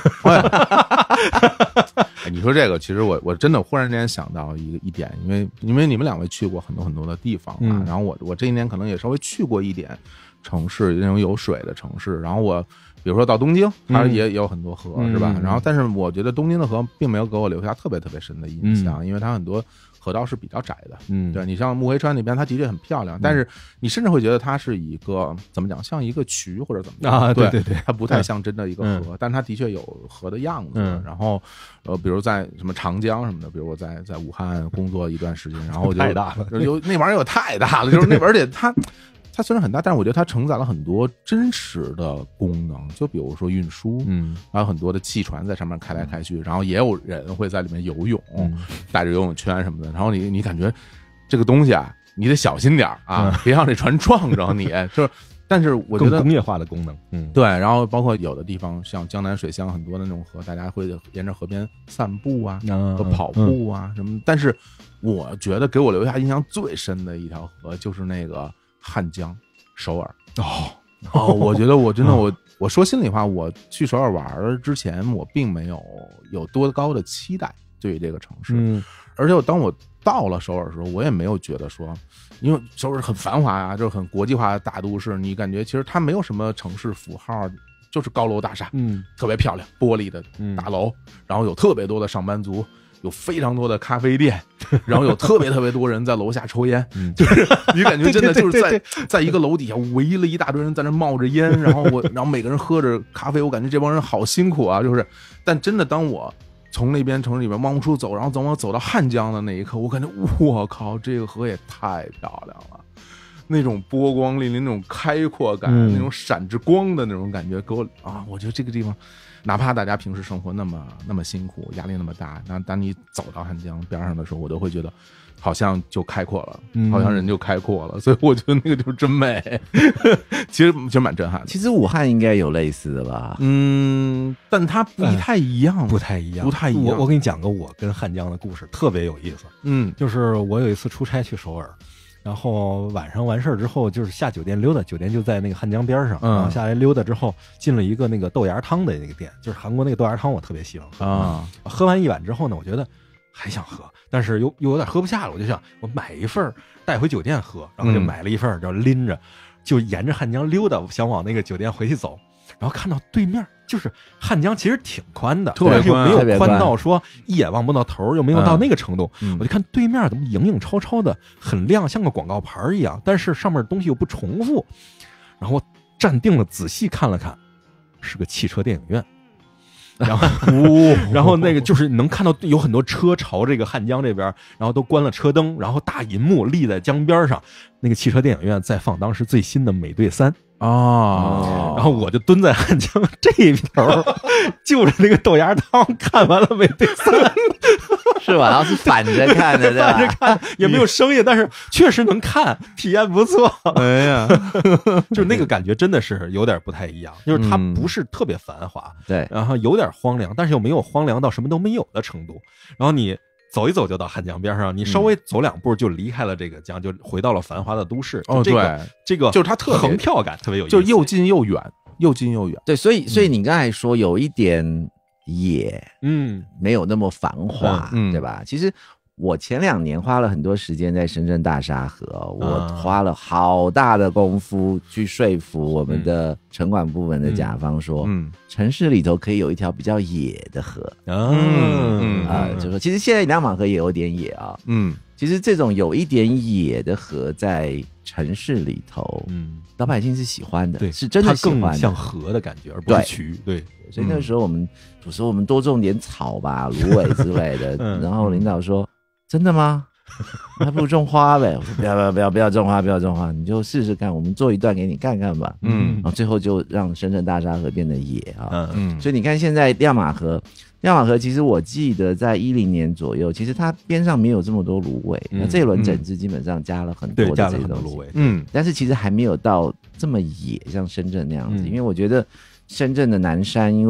B: 哎，你说这个，其实我我真的忽然间想到一个一点，因为因为你们两位去过很多很多的地方啊，
C: 嗯、
B: 然后我我这一年可能也稍微去过一点城市，那种有水的城市，然后我比如说到东京，它也有很多河，嗯、是吧？然后但是我觉得东京的河并没有给我留下特别特别深的印象，嗯、因为它很多河道是比较窄的，嗯，对，你像木黑川那边，它的确很漂亮，嗯、但是你甚至会觉得它是一个怎么讲，像一个渠或者怎么样
C: 啊？对
B: 对
C: 对，
B: 它不太像真的一个河，嗯、但它的确有河的样子。
C: 嗯、
B: 然后呃，比如在什么长江什么的，比如我在在武汉工作一段时间，然后我就
C: 太大了，
B: 有那玩意儿有太大了，就是那而且它。它虽然很大，但是我觉得它承载了很多真实的功能，就比如说运输，嗯，还有很多的汽船在上面开来开去，然后也有人会在里面游泳，嗯、带着游泳圈什么的，然后你你感觉这个东西啊，你得小心点啊，嗯、别让这船撞着你，就是。但是我觉得
C: 工业化的功能，嗯，
B: 对，然后包括有的地方像江南水乡很多的那种河，大家会沿着河边散步啊，
C: 嗯、
B: 和跑步啊、嗯、什么。但是我觉得给我留下印象最深的一条河就是那个汉江，首尔。
C: 哦
B: 哦，我觉得我真的我我说心里话，我去首尔玩之前，我并没有有多高的期待对于这个城市，
C: 嗯，
B: 而且我当我到了首尔的时候，我也没有觉得说。因为首尔很繁华啊，就是很国际化的大都市，你感觉其实它没有什么城市符号，就是高楼大厦，
C: 嗯，
B: 特别漂亮，玻璃的大楼，嗯、然后有特别多的上班族，有非常多的咖啡店，然后有特别特别多人在楼下抽烟，
C: 嗯、
B: 就是你感觉真的就是在在一个楼底下围了一大堆人在那冒着烟，然后我然后每个人喝着咖啡，我感觉这帮人好辛苦啊，就是，但真的当我。从那边城市里面往出走，然后等我走到汉江的那一刻，我感觉我靠，这个河也太漂亮了，那种波光粼粼，那种开阔感，
C: 嗯、
B: 那种闪着光的那种感觉，给我啊，我觉得这个地方，哪怕大家平时生活那么那么辛苦，压力那么大，那当你走到汉江边上的时候，我都会觉得。好像就开阔了，好像人就开阔了，嗯、所以我觉得那个就是真美。其实其实蛮震撼的。
D: 其实武汉应该有类似的吧？
B: 嗯，但它不太一样，
C: 呃、不太一样，
B: 不太一样。
C: 我我给你讲个我跟汉江的故事，特别有意思。
B: 嗯，
C: 就是我有一次出差去首尔，然后晚上完事儿之后，就是下酒店溜达，酒店就在那个汉江边上，
B: 嗯、
C: 然后下来溜达之后，进了一个那个豆芽汤的那个店，就是韩国那个豆芽汤，我特别喜欢喝
B: 啊。
C: 喝完一碗之后呢，我觉得。还想喝，但是又又有点喝不下了，我就想我买一份带回酒店喝，然后就买了一份，就拎着就沿着汉江溜达，想往那个酒店回去走，然后看到对面就是汉江，其实挺宽的，
B: 特别宽，
C: 又没有宽到说一眼望不到头，又没有到那个程度。
B: 嗯、
C: 我就看对面怎么影影绰绰的，很亮，像个广告牌一样，但是上面东西又不重复。然后站定了，仔细看了看，是个汽车电影院。然后，然后那个就是能看到有很多车朝这个汉江这边，然后都关了车灯，然后大银幕立在江边上，那个汽车电影院在放当时最新的《美队三》
B: 哦，
C: 然后我就蹲在汉江这一头，就着那个豆芽汤看完了《美队三》，
D: 是吧？然后是反着看的，对吧？
C: 反着看也没有声音，但是确实能看，体验不错。
B: 哎呀，
C: 就那个感觉真的是有点不太一样，就是它不是特别繁华，
D: 对、
C: 嗯，然后有点荒凉，但是又没有荒凉到什么都没有的程度。然后你走一走就到汉江边上，你稍微走两步就离开了这个江，就回到了繁华的都市。
B: 哦，
C: 这个、
B: 对，
C: 这个
B: 就是它特
C: 横跳感特别有意思，
B: 就是又近又远，又近又远。
D: 对，所以所以你刚才说有一点野，
C: 嗯，
D: 没有那么繁华，
B: 嗯、
D: 对吧？其实我前两年花了很多时间在深圳大沙河，我花了好大的功夫去说服我们的城管部门的甲方说，
B: 嗯，
D: 城市里头可以有一条比较野的河，
C: 嗯
D: 啊、呃，就说其实现在两马河也有点野啊，
B: 嗯，
D: 其实这种有一点野的河在城市里头，
C: 嗯，
D: 老百姓是喜欢的，
C: 对，
D: 是真的喜欢的，
C: 它更像河的感觉，而不是渠，对。
D: 所以那个时候我们有时候我们多种点草吧、芦苇之类的，
C: 嗯、
D: 然后领导说。真的吗？还不如种花呗。我说不要不要不要不要种花，不要种花，你就试试看，我们做一段给你看看吧。
B: 嗯，
D: 然后最后就让深圳大沙河变得野啊。
C: 嗯
B: 嗯。
D: 所以你看现在亮马河，亮马河其实我记得在一零年左右，其实它边上没有这么多芦苇，那、嗯、这一轮整治基本上加了很多的这些东西。
B: 嗯，
D: 但是其实还没有到这么野，像深圳那样子，嗯、因为我觉得深圳的南山因为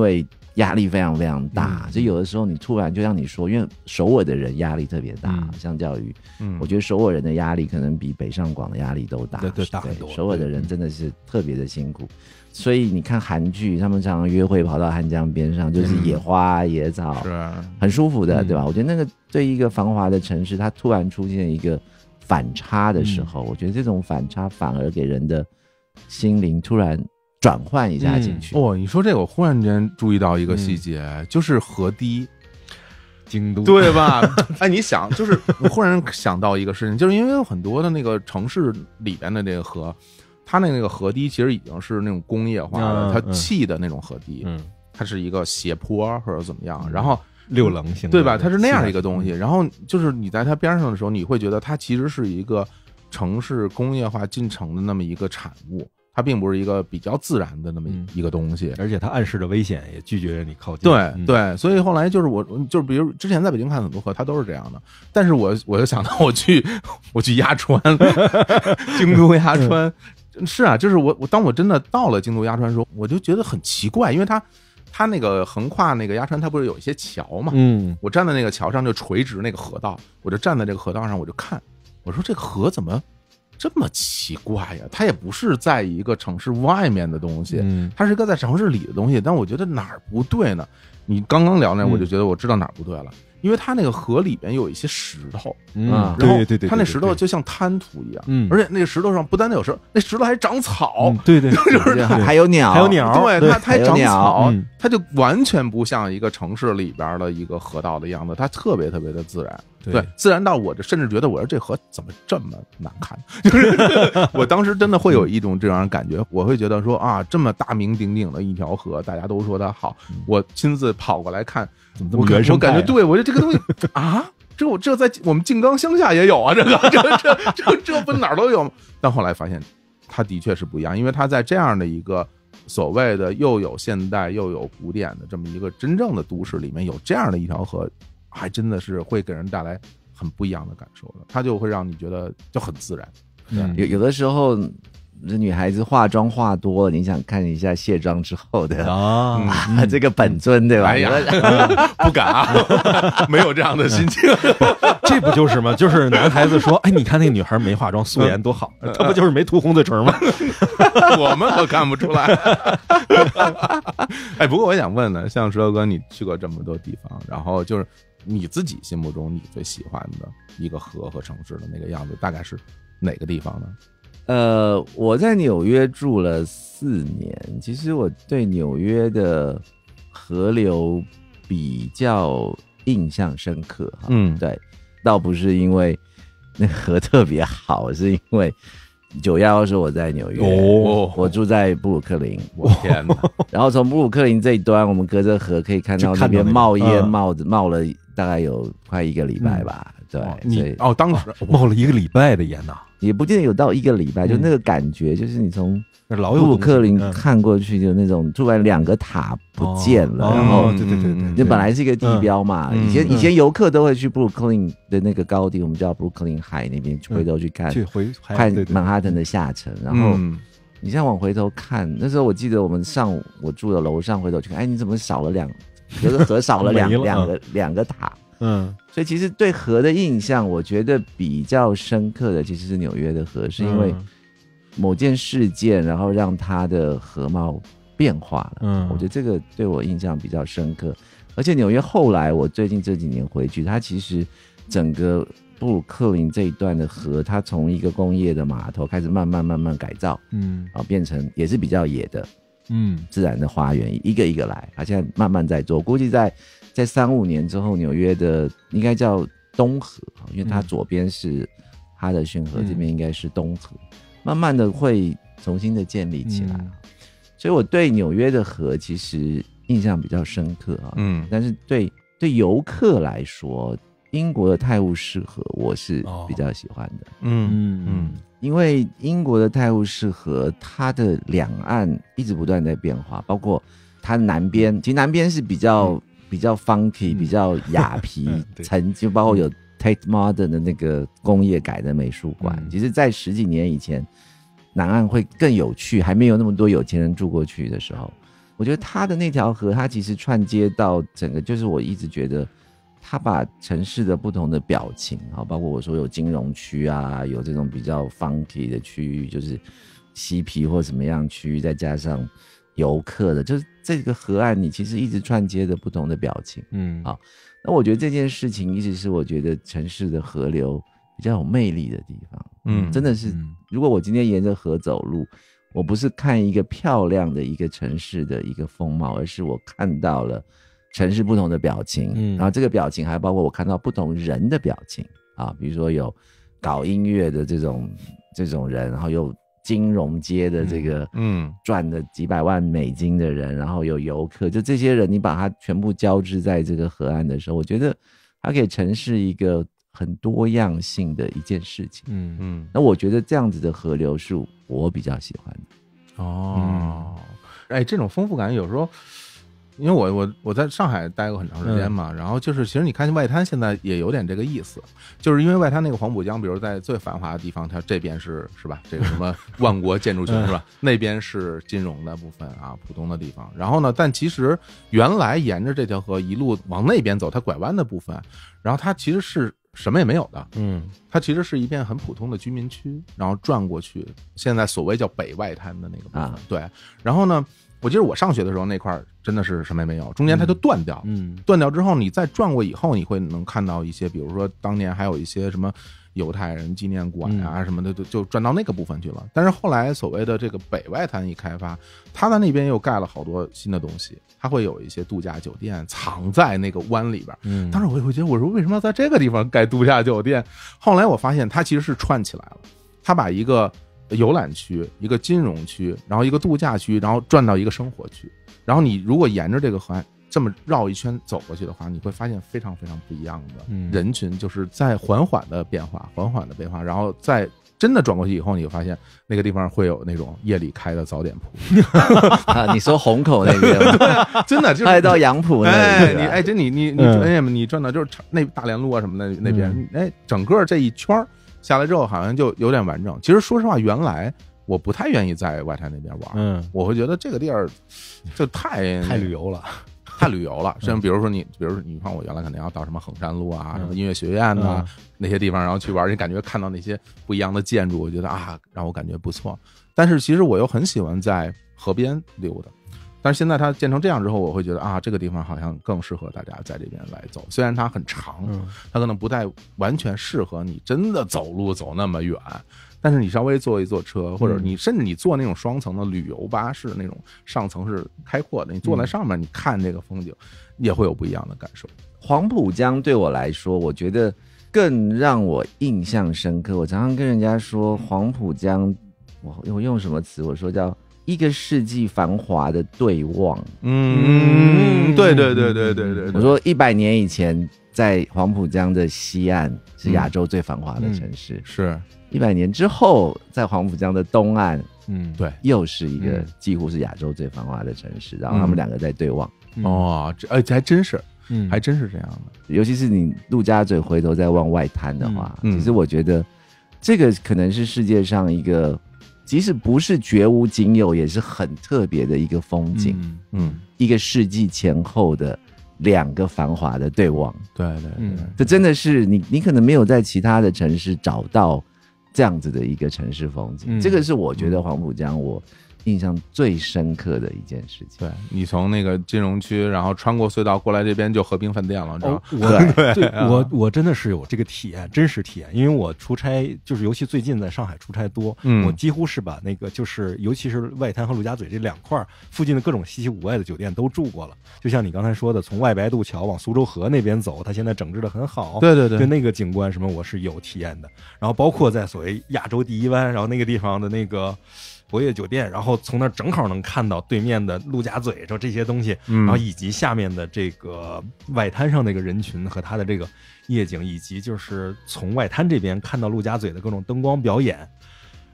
D: 压力非常非常大，
C: 嗯、
D: 所以有的时候你突然就像你说，因为首尔的人压力特别大，嗯、相较于，嗯，我觉得首尔人的压力可能比北上广的压力都大，
C: 对对大很多。
D: 首尔的人真的是特别的辛苦，所以你看韩剧，他们常常约会跑到汉江边上，就是野花、嗯、野草，
B: 是
D: 很舒服的，
B: 嗯、
D: 对吧？我觉得那个对一个繁华的城市，它突然出现一个反差的时候，嗯、我觉得这种反差反而给人的心灵突然转换一下进去。
B: 嗯、哦，你说这个，我忽然间注意到一个细节，嗯、就是河堤，
C: 京都，
B: 对吧？哎，你想，就是我忽然想到一个事情，就是因为有很多的那个城市里边的这个河，它那个河堤其实已经是那种工业化的，嗯、它砌的那种河堤，嗯，它是一个斜坡或者怎么样，然后
C: 六棱形，
B: 对吧？它是那样一个东西，然后就是你在它边上的时候，你会觉得它其实是一个城市工业化进程的那么一个产物。它并不是一个比较自然的那么一个东西，
C: 嗯、而且它暗示着危险，也拒绝你靠近。
B: 对、
C: 嗯、
B: 对，所以后来就是我，就是比如之前在北京看很多河，它都是这样的。但是我我就想到我去我去鸭川，京都鸭川，嗯、是啊，就是我我当我真的到了京都鸭川的时候，我就觉得很奇怪，因为它它那个横跨那个鸭川，它不是有一些桥嘛？
C: 嗯，
B: 我站在那个桥上就垂直那个河道，我就站在这个河道上，我就看，我说这个河怎么这么奇怪呀？它也不是在一个城市外面的东西，
C: 嗯、
B: 它是一个在城市里的东西。但我觉得哪儿不对呢？你刚刚聊那，我就觉得我知道哪儿不对了，嗯、因为它那个河里边有一些石头，
C: 嗯，
B: 然后
C: 对对对，
B: 它那石头就像滩涂一样，
C: 嗯，
B: 而且那个石头上不单单有石头，那石头还长草，
C: 嗯、对对，
B: 就是
D: 还有鸟，
C: 还有鸟，
B: 对，它它还长草，
C: 嗯、
B: 它就完全不像一个城市里边的一个河道的样子，它特别特别的自然。
C: 对,
B: 对，自然到我这甚至觉得，我说这河怎么这么难看？就是我当时真的会有一种这样的感觉，我会觉得说啊，这么大名鼎鼎的一条河，大家都说它好，我亲自跑过来看，
C: 怎么这么原生态啊？
B: 我感觉对我觉得这个东西啊，这我这在我们静冈乡下也有啊，这个这这这这不哪儿都有吗？但后来发现，它的确是不一样，因为它在这样的一个所谓的又有现代又有古典的这么一个真正的都市里面，有这样的一条河。还真的是会给人带来很不一样的感受的，它就会让你觉得就很自然。
C: 嗯、
D: 有有的时候，女孩子化妆化多了，你想看一下卸妆之后的
C: 啊、
D: 嗯、这个本尊，对吧？
B: 哎呀，不敢啊，没有这样的心情。
C: 这不就是吗？就是男孩子说，哎，你看那个女孩没化妆，素颜多好，她不就是没涂红嘴唇吗？
B: 我们可看不出来。哎，不过我想问呢，像石头哥，你去过这么多地方，然后就是你自己心目中你最喜欢的一个河和城市的那个样子，大概是哪个地方呢？
D: 呃，我在纽约住了四年，其实我对纽约的河流比较印象深刻。
B: 嗯，
D: 对，倒不是因为那个河特别好，是因为九一一是我在纽约，
B: 哦，
D: 我住在布鲁克林，
B: 我天哪！
D: 然后从布鲁克林这一端，我们隔着河可以看到那边冒烟，冒着冒了大概有快一个礼拜吧。嗯、对，
B: 你哦，当时
C: 冒了一个礼拜的烟呐，
D: 也不见得有到一个礼拜，就那个感觉，就是你从布鲁克林看过去，就那种突然两个塔不见了，
C: 哦、
D: 然后
C: 对对对对，
D: 就本来是一个地标嘛，
C: 嗯、
D: 以前以前游客都会去布鲁克林的那个高地，我们叫布鲁克林海那边回头去看，
C: 去回
D: 看曼哈顿的下沉，然后你现在往回头看，那时候我记得我们上午我住的楼上回头去看，哎，你怎么少了两，有个河少了两两个两个塔。
C: 嗯，
D: 所以其实对河的印象，我觉得比较深刻的其实是纽约的河，是因为某件事件，然后让它的河貌变化了。嗯，我觉得这个对我印象比较深刻。而且纽约后来，我最近这几年回去，它其实整个布鲁克林这一段的河，它从一个工业的码头开始慢慢慢慢改造，嗯，然后变成也是比较野的，嗯，自然的花园，一个一个来，它现在慢慢在做，估计在。在三五年之后，纽约的应该叫东河，因为它左边是哈德逊河，嗯、这边应该是东河，慢慢的会重新的建立起来。嗯、所以我对纽约的河其实印象比较深刻啊。嗯，但是对对游客来说，英国的泰晤士河我是比较喜欢的。
B: 嗯嗯嗯，
D: 因为英国的泰晤士河，它的两岸一直不断在变化，包括它南边，其实南边是比较。嗯比较 funky 比较雅皮层，就包括有 Tate Modern 的那个工业改的美术馆。嗯、其实在十几年以前，南岸会更有趣，还没有那么多有钱人住过去的时候， 我觉得它的那条河，它其实串接到整个，就是我一直觉得，它把城市的不同的表情啊，包括我说有金融区啊，有这种比较 funky 的区域，就是嬉皮或怎么样区域，再加上游客的，就是这个河岸，你其实一直串接的不同的表情，
C: 嗯，
D: 好，那我觉得这件事情一直是我觉得城市的河流比较有魅力的地方，
B: 嗯，
D: 真的是，如果我今天沿着河走路，我不是看一个漂亮的一个城市的一个风貌，而是我看到了城市不同的表情，嗯，然后这个表情还包括我看到不同人的表情啊，比如说有搞音乐的这种这种人，然后有金融街的这个嗯赚了几百万美金的人，然后有游客，就这些人你把它全部交织在这个河岸的时候，我觉得它给城市一个很多样性的一件事情。嗯嗯，那我觉得这样子的河流是我比较喜欢的。
B: 哦，哎，这种丰富感有时候。因为我我我在上海待过很长时间嘛，嗯、然后就是其实你看外滩现在也有点这个意思，就是因为外滩那个黄浦江，比如在最繁华的地方，它这边是是吧，这个什么万国建筑群是吧，那边是金融的部分啊，浦东的地方。然后呢，但其实原来沿着这条河一路往那边走，它拐弯的部分，然后它其实是什么也没有的，嗯，它其实是一片很普通的居民区，然后转过去，现在所谓叫北外滩的那个部分，啊、对，然后呢。我记得我上学的时候那块真的是什么也没有，中间它就断掉，嗯，断掉之后你再转过以后，你会能看到一些，比如说当年还有一些什么犹太人纪念馆啊什么的，就就转到那个部分去了。但是后来所谓的这个北外滩一开发，它在那边又盖了好多新的东西，它会有一些度假酒店藏在那个湾里边。嗯，当时我会觉得，我说为什么要在这个地方盖度假酒店？后来我发现它其实是串起来了，它把一个游览区，一个金融区，然后一个度假区，然后转到一个生活区，然后你如果沿着这个河岸这么绕一圈走过去的话，你会发现非常非常不一样的人群，就是在缓缓的变化，缓缓的变化，然后在真的转过去以后，你会发现那个地方会有那种夜里开的早点铺
D: 啊，你说虹口那边吗？
B: 对啊，真的就是
D: 开到杨浦那
B: 边，哎，你哎，这你你你哎，你转到就是那大连路啊什么的那边，哎，整个这一圈下来之后好像就有点完整。其实说实话，原来我不太愿意在外滩那边玩，嗯，我会觉得这个地儿就太
C: 太旅游了，
B: 太旅游了。像比如说你，比如说你看我原来可能要到什么衡山路啊、嗯、什么音乐学院啊、嗯、那些地方，然后去玩，你感觉看到那些不一样的建筑，我觉得啊，让我感觉不错。但是其实我又很喜欢在河边溜达。但是现在它建成这样之后，我会觉得啊，这个地方好像更适合大家在这边来走。虽然它很长，它可能不太完全适合你真的走路走那么远，但是你稍微坐一坐车，或者你甚至你坐那种双层的旅游巴士，那种上层是开阔的，你坐在上面，你看这个风景也会有不一样的感受。
D: 黄浦江对我来说，我觉得更让我印象深刻。我常常跟人家说，黄浦江，我我用什么词？我说叫一个世纪繁华的对望。
B: 嗯，对对对对对对。
D: 我说一百年以前，在黄浦江的西岸是亚洲最繁华的城市，
B: 嗯、是
D: 一百年之后，在黄浦江的东岸，
B: 嗯，对，
D: 又是一个几乎是亚洲最繁华的城市。然后他们两个在对望。
B: 嗯、哦，这哎还真是，嗯，还真是这样的。
D: 尤其是你陆家嘴回头再望外滩的话，嗯、其实我觉得这个可能是世界上一个。即使不是绝无仅有，也是很特别的一个风景。嗯，嗯一个世纪前后的两个繁华的对望。
B: 对对对，嗯、
D: 这真的是你，你可能没有在其他的城市找到这样子的一个城市风景。嗯、这个是我觉得黄浦江我印象最深刻的一件事情。
B: 对，你从那个金融区，然后穿过隧道过来这边就和平饭店了，知道吗？
C: 哦、我对, 对我我真的是有这个体验，真实体验，因为我出差就是尤其最近在上海出差多，嗯，我几乎是把那个就是尤其是外滩和陆家嘴这两块附近的各种稀奇古怪的酒店都住过了。就像你刚才说的，从外白渡桥往苏州河那边走，它现在整治的很好，
B: 对对对，
C: 就那个景观什么我是有体验的。然后包括在所谓亚洲第一湾，然后那个地方的那个博悦酒店，然后从那正好能看到对面的陆家嘴，就这些东西，然后以及下面的这个外滩上那个人群和它的这个夜景，以及就是从外滩这边看到陆家嘴的各种灯光表演。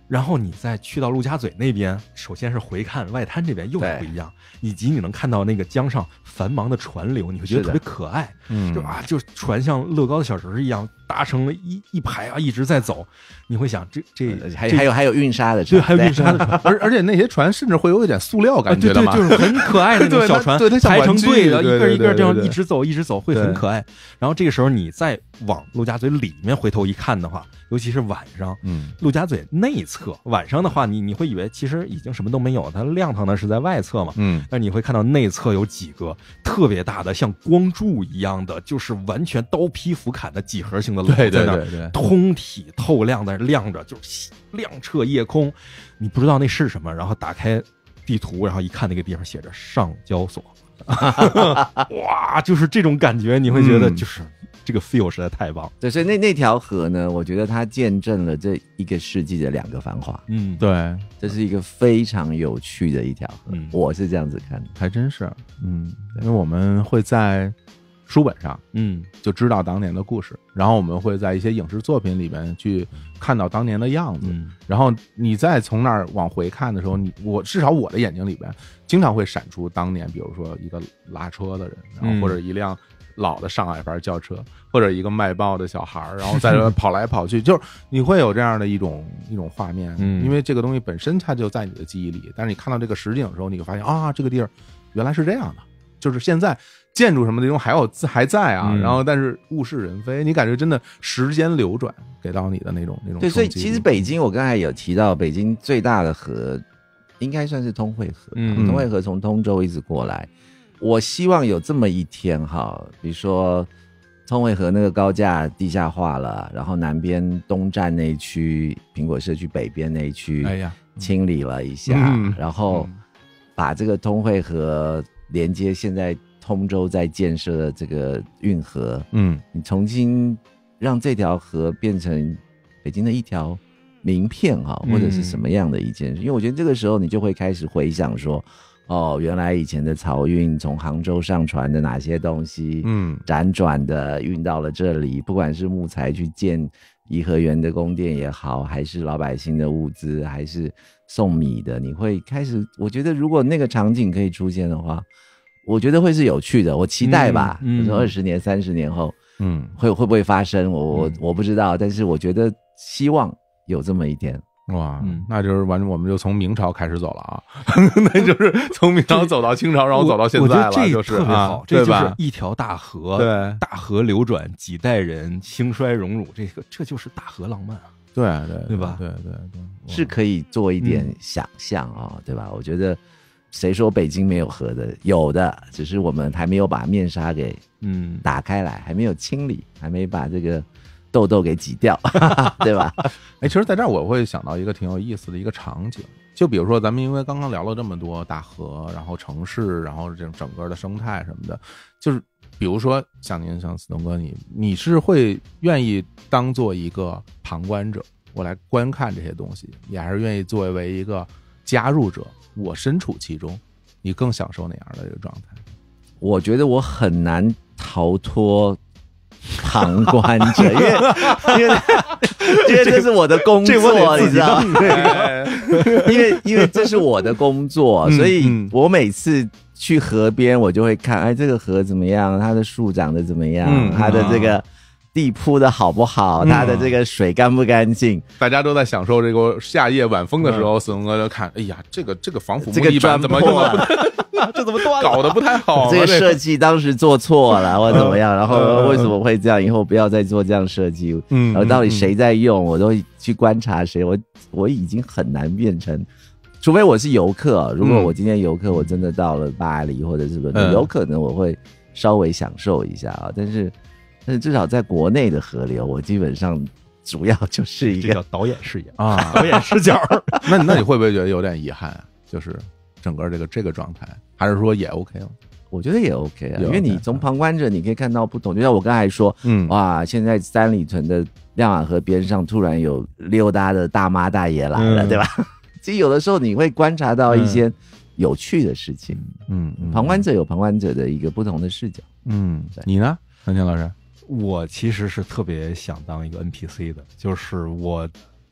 C: 然后你再去到陆家嘴那边，首先是回看外滩这边又是不一样，以及你能看到那个江上繁忙的船流，你会觉得特别可爱，
B: 嗯，
C: 就啊，就船像乐高的小人儿一样搭成了一一排啊，一直在走。你会想，这这
D: 还还有还有运沙的
C: 对，
D: 船，
C: 还有运沙的船，
B: 而而且那些船甚至会有一点塑料感觉的嘛，
C: 啊、对对，就是很可爱的那种小船，
B: 对，它
C: 排成队的，一个一个这样
B: 对对对
C: 一直走，一直走，会很可爱。然后这个时候你再往陆家嘴里面回头一看的话，尤其是晚上，
B: 嗯，
C: 陆家嘴内侧晚上的话，你你会以为其实已经什么都没有，它亮堂的是在外侧嘛，
B: 嗯，
C: 但你会看到内侧有几个特别大的像光柱一样的，就是完全刀劈斧砍的几何形的楼在那儿，通体透亮的亮着，就是亮彻夜空，你不知道那是什么，然后打开地图，然后一看那个地方写着上交所，哇，就是这种感觉，你会觉得就是。嗯，这个 feel 实在太棒，
D: 对，所以那那条河呢，我觉得它见证了这一个世纪的两个繁华。
C: 嗯，
B: 对，
D: 这是一个非常有趣的一条河，嗯，我是这样子看的，
B: 还真是，嗯，因为我们会在书本上，
C: 嗯，
B: 就知道当年的故事，然后我们会在一些影视作品里面去看到当年的样子，
C: 嗯，
B: 然后你再从那儿往回看的时候，你我至少我的眼睛里边经常会闪出当年，比如说一个拉车的人，然后或者一辆老的上海牌轿车，或者一个卖报的小孩，然后在这跑来跑去，就是你会有这样的一种一种画面，
C: 嗯，
B: 因为这个东西本身它就在你的记忆里，但是你看到这个实景的时候，你会发现啊，这个地儿原来是这样的，就是现在建筑什么的东西还有还在啊，
C: 嗯，
B: 然后但是物是人非，你感觉真的时间流转给到你的那种那种。
D: 对，所以其实北京，我刚才有提到，北京最大的河应该算是通惠河，
C: 嗯，
D: 通惠河从通州一直过来。我希望有这么一天哈，比如说通惠河那个高架地下化了，然后南边东站那一区，苹果社区北边那一区，
B: 哎呀，
D: 清理了一下，
B: 嗯，
D: 然后把这个通惠河连接现在通州在建设的这个运河，
B: 嗯，
D: 你重新让这条河变成北京的一条名片哈，或者是什么样的一件事，嗯，因为我觉得这个时候你就会开始回想说，哦，原来以前的漕运从杭州上船的哪些东西，
B: 嗯，
D: 辗转的运到了这里，不管是木材去建颐和园的宫殿也好，还是老百姓的物资，还是送米的，你会开始，我觉得如果那个场景可以出现的话，我觉得会是有趣的，我期待吧。
C: 嗯，
D: 说二十年、三十年后，
B: 嗯，
D: 会会不会发生？我我我不知道，但是我觉得希望有这么一天。
B: 哇，
C: 嗯，
B: 那就是完，我们就从明朝开始走了啊，那就是从明朝走到清朝，然后走到现在了，
C: 这
B: 就是
C: 特别好，
B: 啊，
C: 这
B: 就是
C: 就是一条大河，
B: 对，
C: 大河流转，几代人兴衰荣辱，这个这就是大河浪漫啊，
B: 对对
C: 对吧？
B: 对对对，
D: 是可以做一点想象啊，嗯，对吧？我觉得谁说北京没有河的？有的，只是我们还没有把面纱给嗯打开来，还没有清理，还没把这个痘痘给挤掉，对吧？
B: 哎，其实在这儿我会想到一个挺有意思的一个场景，就比如说咱们因为刚刚聊了这么多大河，然后城市，然后这种整个的生态什么的，就是比如说像您像司东哥，你你是会愿意当做一个旁观者，我来观看这些东西，你还是愿意作为一个加入者，我身处其中，你更享受哪样的一个状态？
D: 我觉得我很难逃脱旁观者，因为因为因为这是我的工作，你知道吗？因为因为这是我的工作，所以我每次去河边，我就会看，哎，这个河怎么样？它的树长得怎么样？嗯、它的这个地铺的好不好？嗯、它的这个水干不干净？
B: 大家都在享受这个夏夜晚风的时候，司东哥就看，哎呀，这个这个防腐
D: 木地板
B: 怎么用的？这怎么断了？搞得不太好。
D: 这个设计当时做错了，或怎么样？然后为什么会这样？以后不要再做这样设计。嗯，然后到底谁在用？我都去观察谁。我我已经很难变成，除非我是游客。如果我今天游客，我真的到了巴黎或者是伦敦，有可能我会稍微享受一下啊。但是但是至少在国内的河流，我基本上主要就是一个
C: 叫导演视野
B: 啊，
C: 导演视角。
B: 那那你会不会觉得有点遗憾？就是整个这个这个状态，还是说也 OK 了？
D: 我觉得也 OK 啊，因为你从旁观者你可以看到不同，就像我刚才说，嗯，哇，现在三里屯的亮马河边上突然有溜达的大妈大爷来了，嗯、对吧？其实有的时候你会观察到一些有趣的事情，嗯，嗯旁观者有旁观者的一个不同的视角，
B: 嗯，你呢，陈乾老师？
C: 我其实是特别想当一个 N P C 的，就是我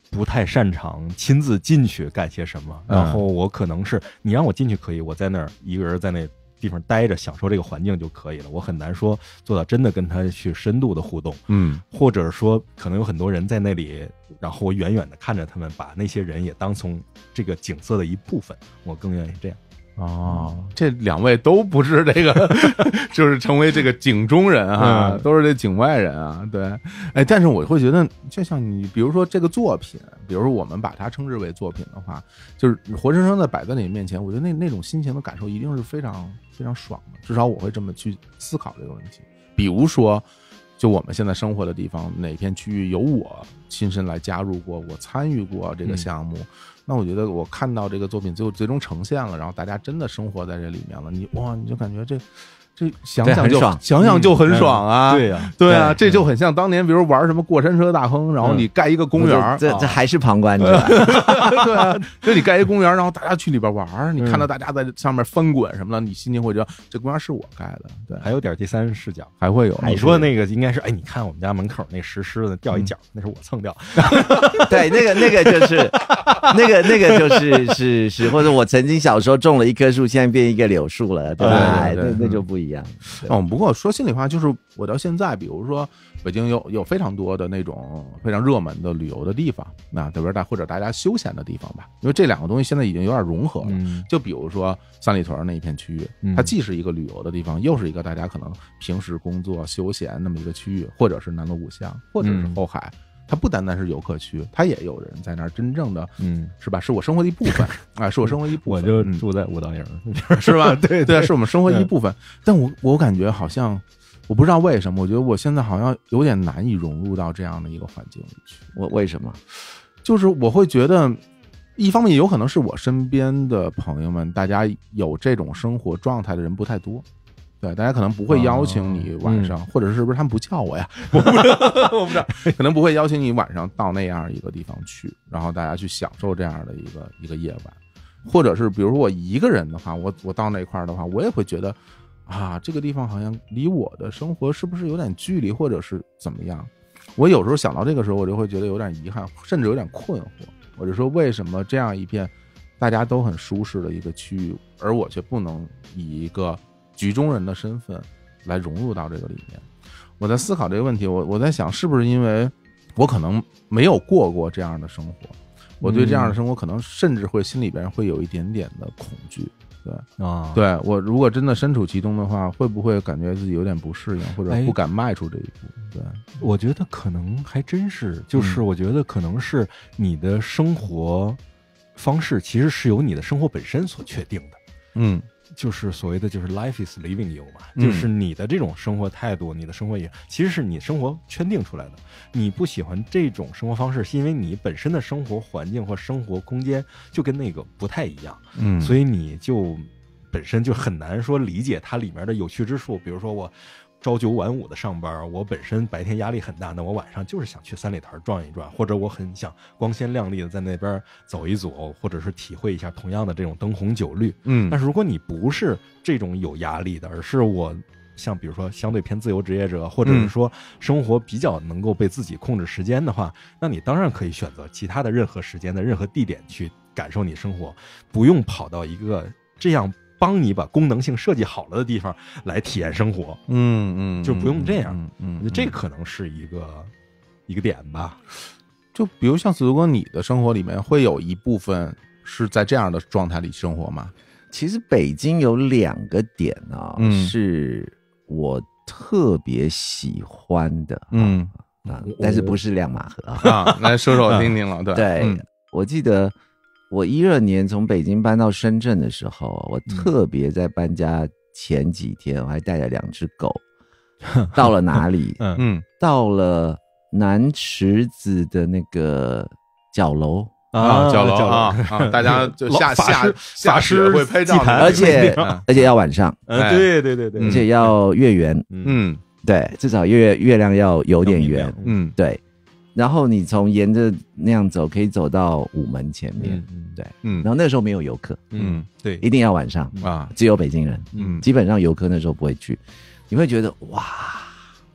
C: 不太擅长亲自进去干些什么，然后我可能是你让我进去可以，我在那儿一个人在那地方待着，享受这个环境就可以了。我很难说做到真的跟他去深度的互动，嗯，或者说可能有很多人在那里，然后我远远的看着他们，把那些人也当从这个景色的一部分，我更愿意这样。
B: 哦，这两位都不是这个，就是成为这个景中人啊，嗯、都是这景外人啊。对，哎，但是我会觉得，就像你，比如说这个作品，比如说我们把它称之为作品的话，就是活生生的摆在你面前，我觉得那那种心情的感受一定是非常非常爽的。至少我会这么去思考这个问题。比如说，就我们现在生活的地方，哪片区域有我亲身来加入过，我参与过这个项目。嗯，那我觉得我看到这个作品最后最终呈现了，然后大家真的生活在这里面了，你哇，你就感觉这这想想就想想就很爽啊！
C: 对呀，
B: 对啊，这就很像当年，比如玩什么过山车大亨，然后你盖一个公园，
D: 这这还是旁观者，
B: 对啊，就你盖一公园，然后大家去里边玩，你看到大家在上面翻滚什么的，你心情会觉得这公园是我盖的，对，
C: 还有点第三视角，
B: 还会有。
C: 你说那个应该是，哎，你看我们家门口那石狮子掉一角，那是我蹭掉，
D: 对，那个那个就是那个那个就是是是，或者我曾经小时候种了一棵树，现在变一个柳树了，对吧？那那就不一样。
B: 哦，不过说心里话，就是我到现在，比如说北京有有非常多的那种非常热门的旅游的地方，那特别大或者大家休闲的地方吧，因为这两个东西现在已经有点融合了。嗯、就比如说三里屯那一片区域，它既是一个旅游的地方，又是一个大家可能平时工作休闲那么一个区域，或者是南锣鼓巷，或者是后海。嗯，它不单单是游客区，它也有人在那儿真正的，嗯，是吧？是我生活的一部分啊，是我生活的一部分。
C: 我就住在五道营，
B: 是吧？
C: 对
B: 对，是我们生活的一部分。但我我感觉好像，我不知道为什么，我觉得我现在好像有点难以融入到这样的一个环境里去。
D: 我为什么？
B: 就是我会觉得，一方面有可能是我身边的朋友们，大家有这种生活状态的人不太多。对，大家可能不会邀请你晚上，哦嗯、或者是不是他们不叫我呀？我不知道，我不知道，可能不会邀请你晚上到那样一个地方去，然后大家去享受这样的一个一个夜晚，或者是比如说我一个人的话，我我到那块儿的话，我也会觉得啊，这个地方好像离我的生活是不是有点距离，或者是怎么样？我有时候想到这个时候，我就会觉得有点遗憾，甚至有点困惑。我就说，为什么这样一片大家都很舒适的一个区域，而我却不能以一个局中人的身份来融入到这个里面？我在思考这个问题，我我在想，是不是因为我可能没有过过这样的生活，我对这样的生活可能甚至会心里边会有一点点的恐惧。对啊，对我如果真的身处其中的话，会不会感觉自己有点不适应，或者不敢迈出这一步？对，
C: 我觉得可能还真是，就是我觉得可能是你的生活方式其实是由你的生活本身所确定的。嗯。就是所谓的就是 life is living you 嘛，嗯、就是你的这种生活态度，你的生活也其实是你生活圈定出来的。你不喜欢这种生活方式，是因为你本身的生活环境或生活空间就跟那个不太一样，嗯，所以你就本身就很难说理解它里面的有趣之处。比如说我朝九晚五的上班，我本身白天压力很大，那我晚上就是想去三里屯转一转，或者我很想光鲜亮丽的在那边走一走，或者是体会一下同样的这种灯红酒绿。嗯，但是如果你不是这种有压力的，而是我像比如说相对偏自由职业者，或者是说生活比较能够被自己控制时间的话，那你当然可以选择其他的任何时间的任何地点去感受你生活，不用跑到一个这样帮你把功能性设计好了的地方来体验生活。嗯嗯，就不用这样。嗯，嗯这可能是一个一个点吧。
B: 就比如像子图哥，你的生活里面会有一部分是在这样的状态里生活吗？
D: 其实北京有两个点啊、哦嗯，是我特别喜欢的。嗯啊，但是不是亮马河
B: 啊？来说说我听听了。对
D: 对、嗯，我记得。我一二年从北京搬到深圳的时候，我特别在搬家前几天，我还带了两只狗，到了哪里？嗯，到了南池子的那个角楼
B: 啊，角楼啊，啊大家就下下下师会拍照，
D: 而且而且要晚上，
C: 嗯，对对对对，
D: 而且要月圆，嗯，对，至少月月亮要有点圆，嗯，对。然后你从沿着那样走，可以走到午门前面，嗯、对，嗯，然后那时候没有游客，嗯，对，一定要晚上啊，只有北京人，嗯，基本上游客那时候不会去，你会觉得哇，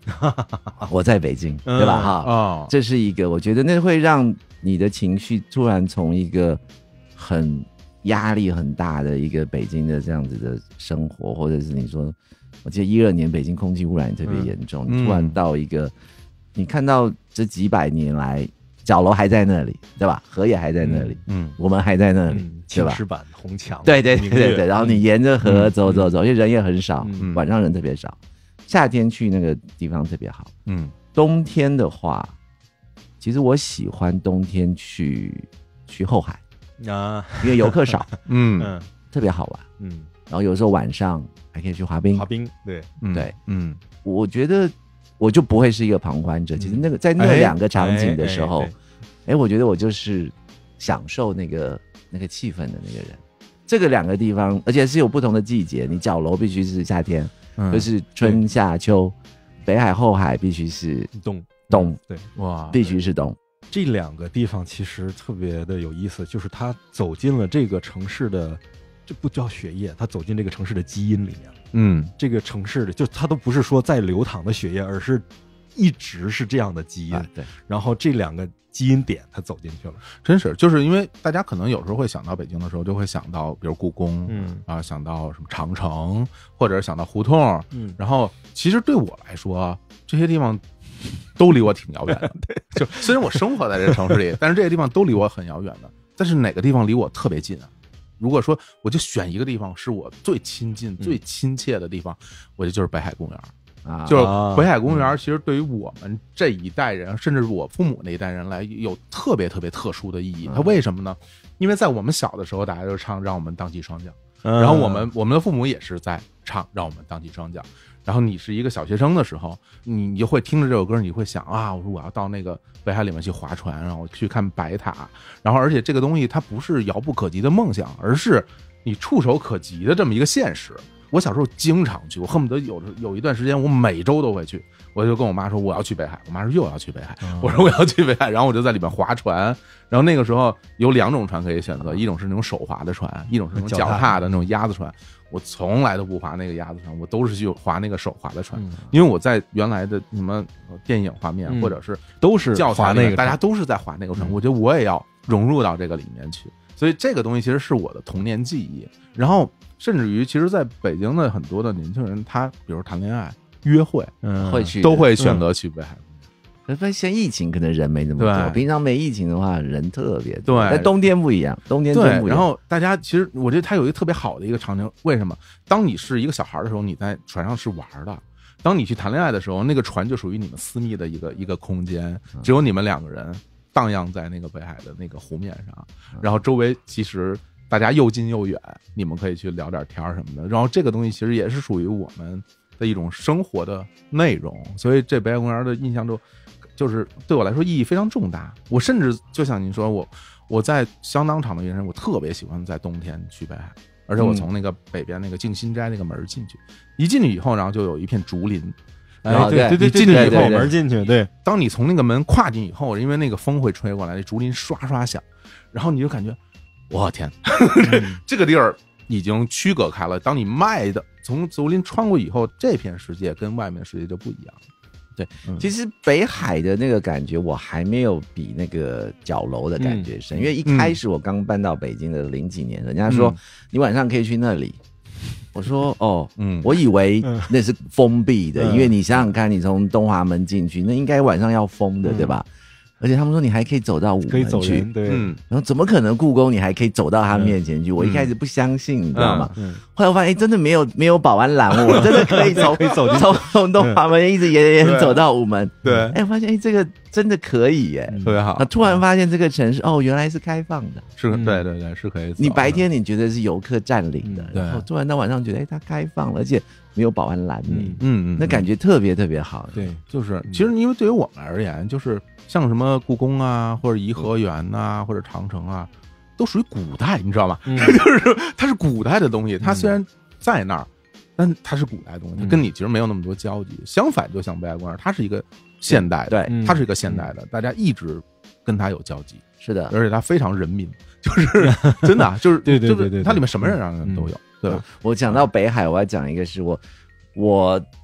D: 我在北京，对吧？哈、
B: 嗯哦，
D: 这是一个，我觉得那会让你的情绪突然从一个很压力很大的一个北京的这样子的生活，或者是你说，我记得一二年北京空气污染特别严重，
B: 嗯、
D: 你突然到一个，你看到这几百年来。角楼还在那里，对吧？河也还在那里，嗯，我们还在那里，嗯、对吧？
C: 青石板、红墙，
D: 对对对对对。然后你沿着河走走走，因为人也很少，
B: 嗯、
D: 晚上人特别少。夏天去那个地方特别好，
B: 嗯。
D: 冬天的话，其实我喜欢冬天去去后海啊，因为游客少，
B: 嗯，
D: 特别好玩，
C: 嗯。
D: 然后有时候晚上还可以去滑冰，
C: 滑冰，对，
D: 对，
B: 嗯。
D: 我觉得。我就不会是一个旁观者。其实那个在那两个场景的时候，哎、欸欸欸，我觉得我就是享受那个那个气氛的那个人。这个两个地方，而且是有不同的季节。你角楼必须是夏天，嗯、就是春夏秋；北海后海必须是
C: 冬
D: 冬，
C: 对，
B: 哇，
D: 必须是冬。
C: 这两个地方其实特别的有意思，就是他走进了这个城市的，这不叫血液，他走进这个城市的基因里面了。
B: 嗯，
C: 这个城市的就它都不是说在流淌的血液，而是一直是这样的基因。
D: 啊、对，
C: 然后这两个基因点它走进去了，
B: 真是就是因为大家可能有时候会想到北京的时候，就会想到比如故宫，
C: 嗯
B: 啊，想到什么长城，或者想到胡同，
C: 嗯，
B: 然后其实对我来说，这些地方都离我挺遥远的。对，就虽然我生活在这个城市里，但是这些地方都离我很遥远的。但是哪个地方离我特别近啊？如果说我就选一个地方是我最亲近、最亲切的地方，嗯、我觉得就是北海公园啊。就是北海公园，其实对于我们这一代人，甚至我父母那一代人来，有特别特别特殊的意义。它为什么呢？因为在我们小的时候，大家就唱“让我们荡起双桨”，然后我们我们的父母也是在唱“让我们荡起双桨”。然后你是一个小学生的时候，你你就会听着这首歌，你会想啊，我说我要到那个北海里面去划船，然后去看白塔，然后而且这个东西它不是遥不可及的梦想，而是你触手可及的这么一个现实。我小时候经常去，我恨不得有有一段时间我每周都会去，我就跟我妈说我要去北海，我妈说又要去北海，我说我要去北海，然后我就在里面划船，然后那个时候有两种船可以选择，一种是那种手划的船，一种是那种脚踏的那种鸭子船。我从来都不划那个鸭子船，我都是去划那个手划的船，因为我在原来的什么电影画面或者是
C: 都是
B: 教材
C: 那个，
B: 大家都是在划那个船，我觉得我也要融入到这个里面去，所以这个东西其实是我的童年记忆。然后甚至于，其实在北京的很多的年轻人，他比如谈恋爱、约会，
D: 嗯，会去
B: 都会选择去北海。
D: 可是现在疫情可能人没那么多，平常没疫情的话人特别
B: 多。
D: 对，但冬天不一样，冬天真不一样。
B: 对，然后大家其实我觉得它有一个特别好的一个场景，为什么？当你是一个小孩的时候，你在船上是玩的；当你去谈恋爱的时候，那个船就属于你们私密的一个一个空间，只有你们两个人荡漾在那个北海的那个湖面上，然后周围其实大家又近又远，你们可以去聊点天什么的。然后这个东西其实也是属于我们的一种生活的内容，所以这北海公园的印象就就是对我来说意义非常重大。我甚至就像您说，我我在相当长的一段时间，我特别喜欢在冬天去北海，而且我从那个北边那个静心斋那个门进去，一进去以后，然后就有一片竹林。
C: 哎，对对对，
B: 进去以后
C: 门进去，对，
B: 当你从那个门跨进以后，因为那个风会吹过来，那竹林刷刷响，然后你就感觉，我天，这个地儿已经区隔开了。当你迈的从竹林穿过以后，这片世界跟外面的世界就不一样了。
D: 对，其实北海的那个感觉，我还没有比那个角楼的感觉深，嗯、因为一开始我刚搬到北京的零几年，人家说、嗯、你晚上可以去那里。我说哦，嗯，我以为那是封闭的，嗯、因为你想想看，你从东华门进去，那应该晚上要封的，嗯、对吧？而且他们说你还可以走到午门去，
C: 对，嗯，
D: 然后怎么可能故宫你还可以走到他面前去？嗯、我一开始不相信，嗯、你知道吗？嗯、后来我发现，哎，真的没有没有保安拦我，真的可以从从从东华门一直沿沿走到午门。
B: 对，
D: 哎，我发现哎，这个真的可以耶，
B: 特别好。
D: 啊，突然发现这个城市哦，原来是开放的，
B: 是，对对对，是可以走。
D: 你白天你觉得是游客占领的，
B: 嗯、
D: 然后突然到晚上觉得哎，它开放了，而且没有保安拦你，
B: 嗯嗯，
D: 那感觉特别特别好。
B: 对，就是其实因为对于我们而言，就是像什么故宫啊，或者颐和园呐，或者长城啊，都属于古代，你知道吗？嗯、就是它是古代的东西，它虽然在那儿，但它是古代的东西，跟你其实没有那么多交集。相反，就像北海公园，它是一个现代的，
D: 对，
B: 它是一个现代的，大家一直跟它有交集。
D: 是的，
B: 而且它非常人民，就是真的，就是
C: 对对对对，
B: 它里面什么人让人都有，对吧？
D: 我讲到北海，我要讲一个是我我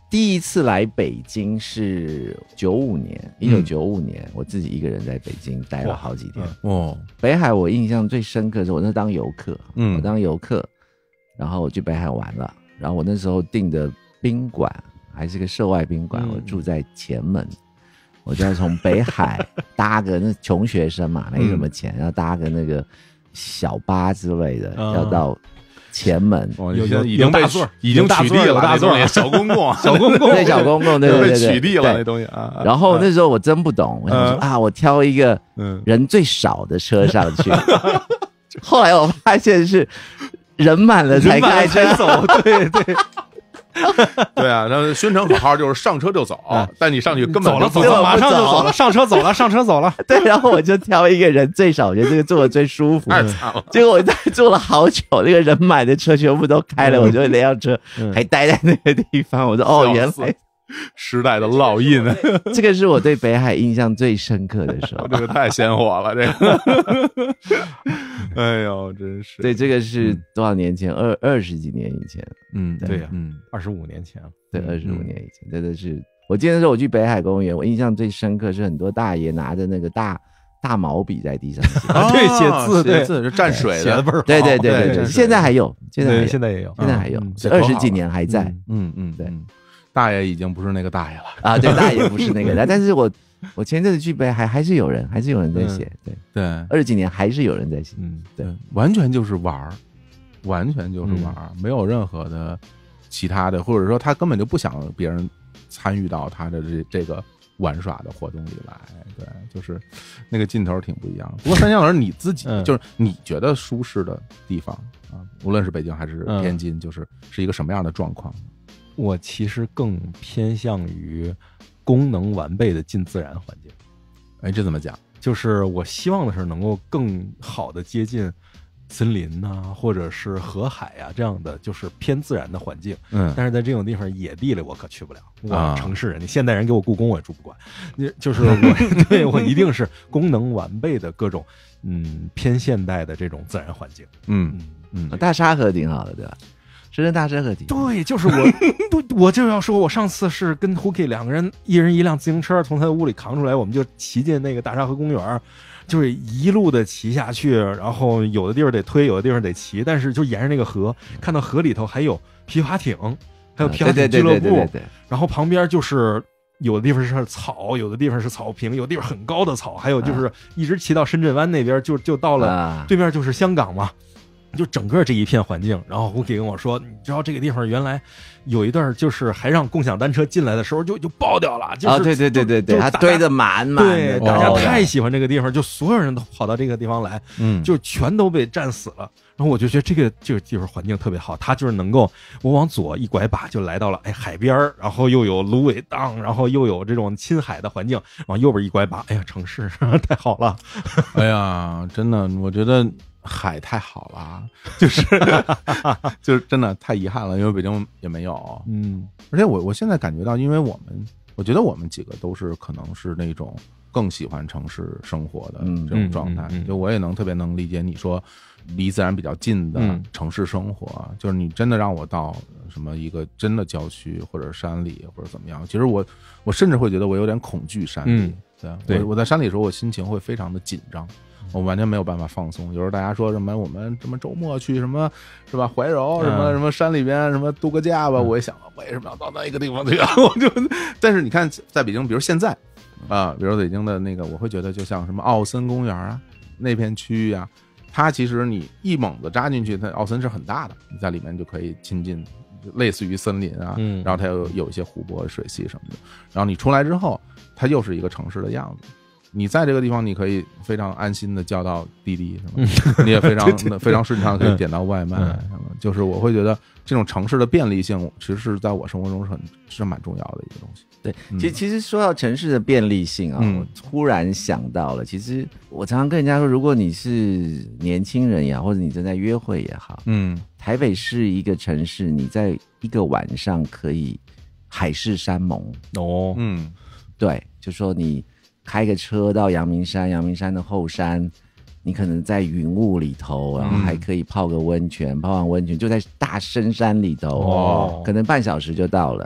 D: 第一次来北京是九五年，一九九五年，我自己一个人在北京待了好几天。
B: 哦，
D: 北海我印象最深刻的是我那当游客，
B: 嗯，
D: 我当游客，然后我去北海玩了，然后我那时候订的宾馆还是个涉外宾馆，嗯、我住在前门，我就要从北海搭个那穷学生嘛，没什么钱，要搭个那个小巴之类的，嗯、要到。前门
B: 有已经被已经取缔了，
C: 大座
B: 小公共，
C: 小公共，
D: 对小公共，对对对，
B: 被取缔了那东西啊。
D: 然后那时候我真不懂，我想说啊，我挑一个人最少的车上去。后来我发现是人满了才开车
C: 走，对对。
B: 对啊，那宣传口号就是上车就走，但你上去根本
C: 走了走了，马上就走了，上车走了，上车走了。
D: 对，然后我就挑一个人最少，我觉得这个坐的最舒服。结果我在坐了好久，那个人满的车全部都开了，我就那辆车还待在那个地方。我说哦，原来
B: 时代的烙印，
D: 这个是我对北海印象最深刻的时候。
B: 这个太鲜活了，这个。哎呦，真是。
D: 对，这个是多少年前？二二十几年以前。
C: 嗯，对呀，嗯，二十五年前了。
D: 对，二十五年以前，真的是。我记得那时候我去北海公园，我印象最深刻是很多大爷拿着那个大大毛笔在地上写，
C: 对，写字，
B: 写字是蘸水的，
D: 对对对对对，现在还有，现在
C: 现在也有，
D: 现在还有，二十几年还在。
B: 嗯嗯，对。大爷已经不是那个大爷了
D: 啊，对，大爷不是那个，但是我我前阵子去北海还是有人，还是有人在写，对
B: 对，
D: 二十几年还是有人在写，
B: 嗯，对，完全就是玩儿，完全就是玩儿，没有任何的其他的，或者说他根本就不想别人参与到他的这这个玩耍的活动里来，对，就是那个劲头挺不一样的。不过三江老师你自己就是你觉得舒适的地方啊，无论是北京还是天津，就是是一个什么样的状况？
C: 我其实更偏向于功能完备的近自然环境。
B: 哎，这怎么讲？
C: 就是我希望的是能够更好的接近森林呐、啊，或者是河海啊这样的，就是偏自然的环境。嗯，但是在这种地方，野地里我可去不了。我城市人，你现代人给我故宫我也住不惯。就是我对我一定是功能完备的各种嗯偏现代的这种自然环境。
B: 嗯嗯，
D: 大沙河挺好的，对吧？深圳大沙河挺
C: 对，就是我不，我就要说，我上次是跟 Huki 两个人，一人一辆自行车从他的屋里扛出来，我们就骑进那个大沙河公园，就是一路的骑下去，然后有的地方得推，有的地方得骑，但是就沿着那个河，看到河里头还有皮划艇，还有皮划艇俱乐部，然后旁边就是有的地方是草，有的地方是草坪，有的地方很高的草，还有就是一直骑到深圳湾那边，就就到了对面就是香港嘛。就整个这一片环境，然后胡给跟我说，你知道这个地方原来有一段就是还让共享单车进来的时候就就爆掉了，就是、
D: 哦、对对对对对，它堆得满满的，
C: 对，大家太喜欢这个地方，就所有人都跑到这个地方来，嗯，就全都被占死了。然后我就觉得这个这个地方环境特别好，它就是能够我往左一拐把就来到了哎海边，然后又有芦苇荡，然后又有这种亲海的环境，往右边一拐把，哎呀城市太好了，
B: 哎呀真的我觉得。海太好了，就是就是真的太遗憾了，因为北京也没有，嗯，而且我我现在感觉到，因为我们我觉得我们几个都是可能是那种更喜欢城市生活的这种状态，嗯嗯嗯嗯、就我也能特别能理解你说离自然比较近的城市生活，嗯、就是你真的让我到什么一个真的郊区或者山里或者怎么样，其实我我甚至会觉得我有点恐惧山里，嗯、对，我我在山里的时候，我心情会非常的紧张。我完全没有办法放松。有时候大家说什么我们什么周末去什么是吧怀柔什么什么山里边什么度个假吧，我也想为什么要到那个地方去啊？我就但是你看在北京，比如现在啊，比如北京的那个，我会觉得就像什么奥森公园啊那片区域啊，它其实你一猛子扎进去，它奥森是很大的，你在里面就可以亲近。类似于森林啊，然后它有有一些湖泊、水系什么的，然后你出来之后，它又是一个城市的样子。你在这个地方，你可以非常安心的叫到滴滴，你也非常对对对非常顺畅可以点到外卖。嗯、就是我会觉得这种城市的便利性，其实是在我生活中是很是蛮重要的一个东西。
D: 对，其实其实说到城市的便利性啊、嗯，我突然想到了，其实我常常跟人家说，如果你是年轻人呀，或者你正在约会也好，嗯，台北是一个城市，你在一个晚上可以海誓山盟
C: 哦，
D: 嗯，对，就说你。开个车到阳明山，阳明山的后山，你可能在云雾里头，然后还可以泡个温泉，泡完温泉就在大深山里头，哦，可能半小时就到了。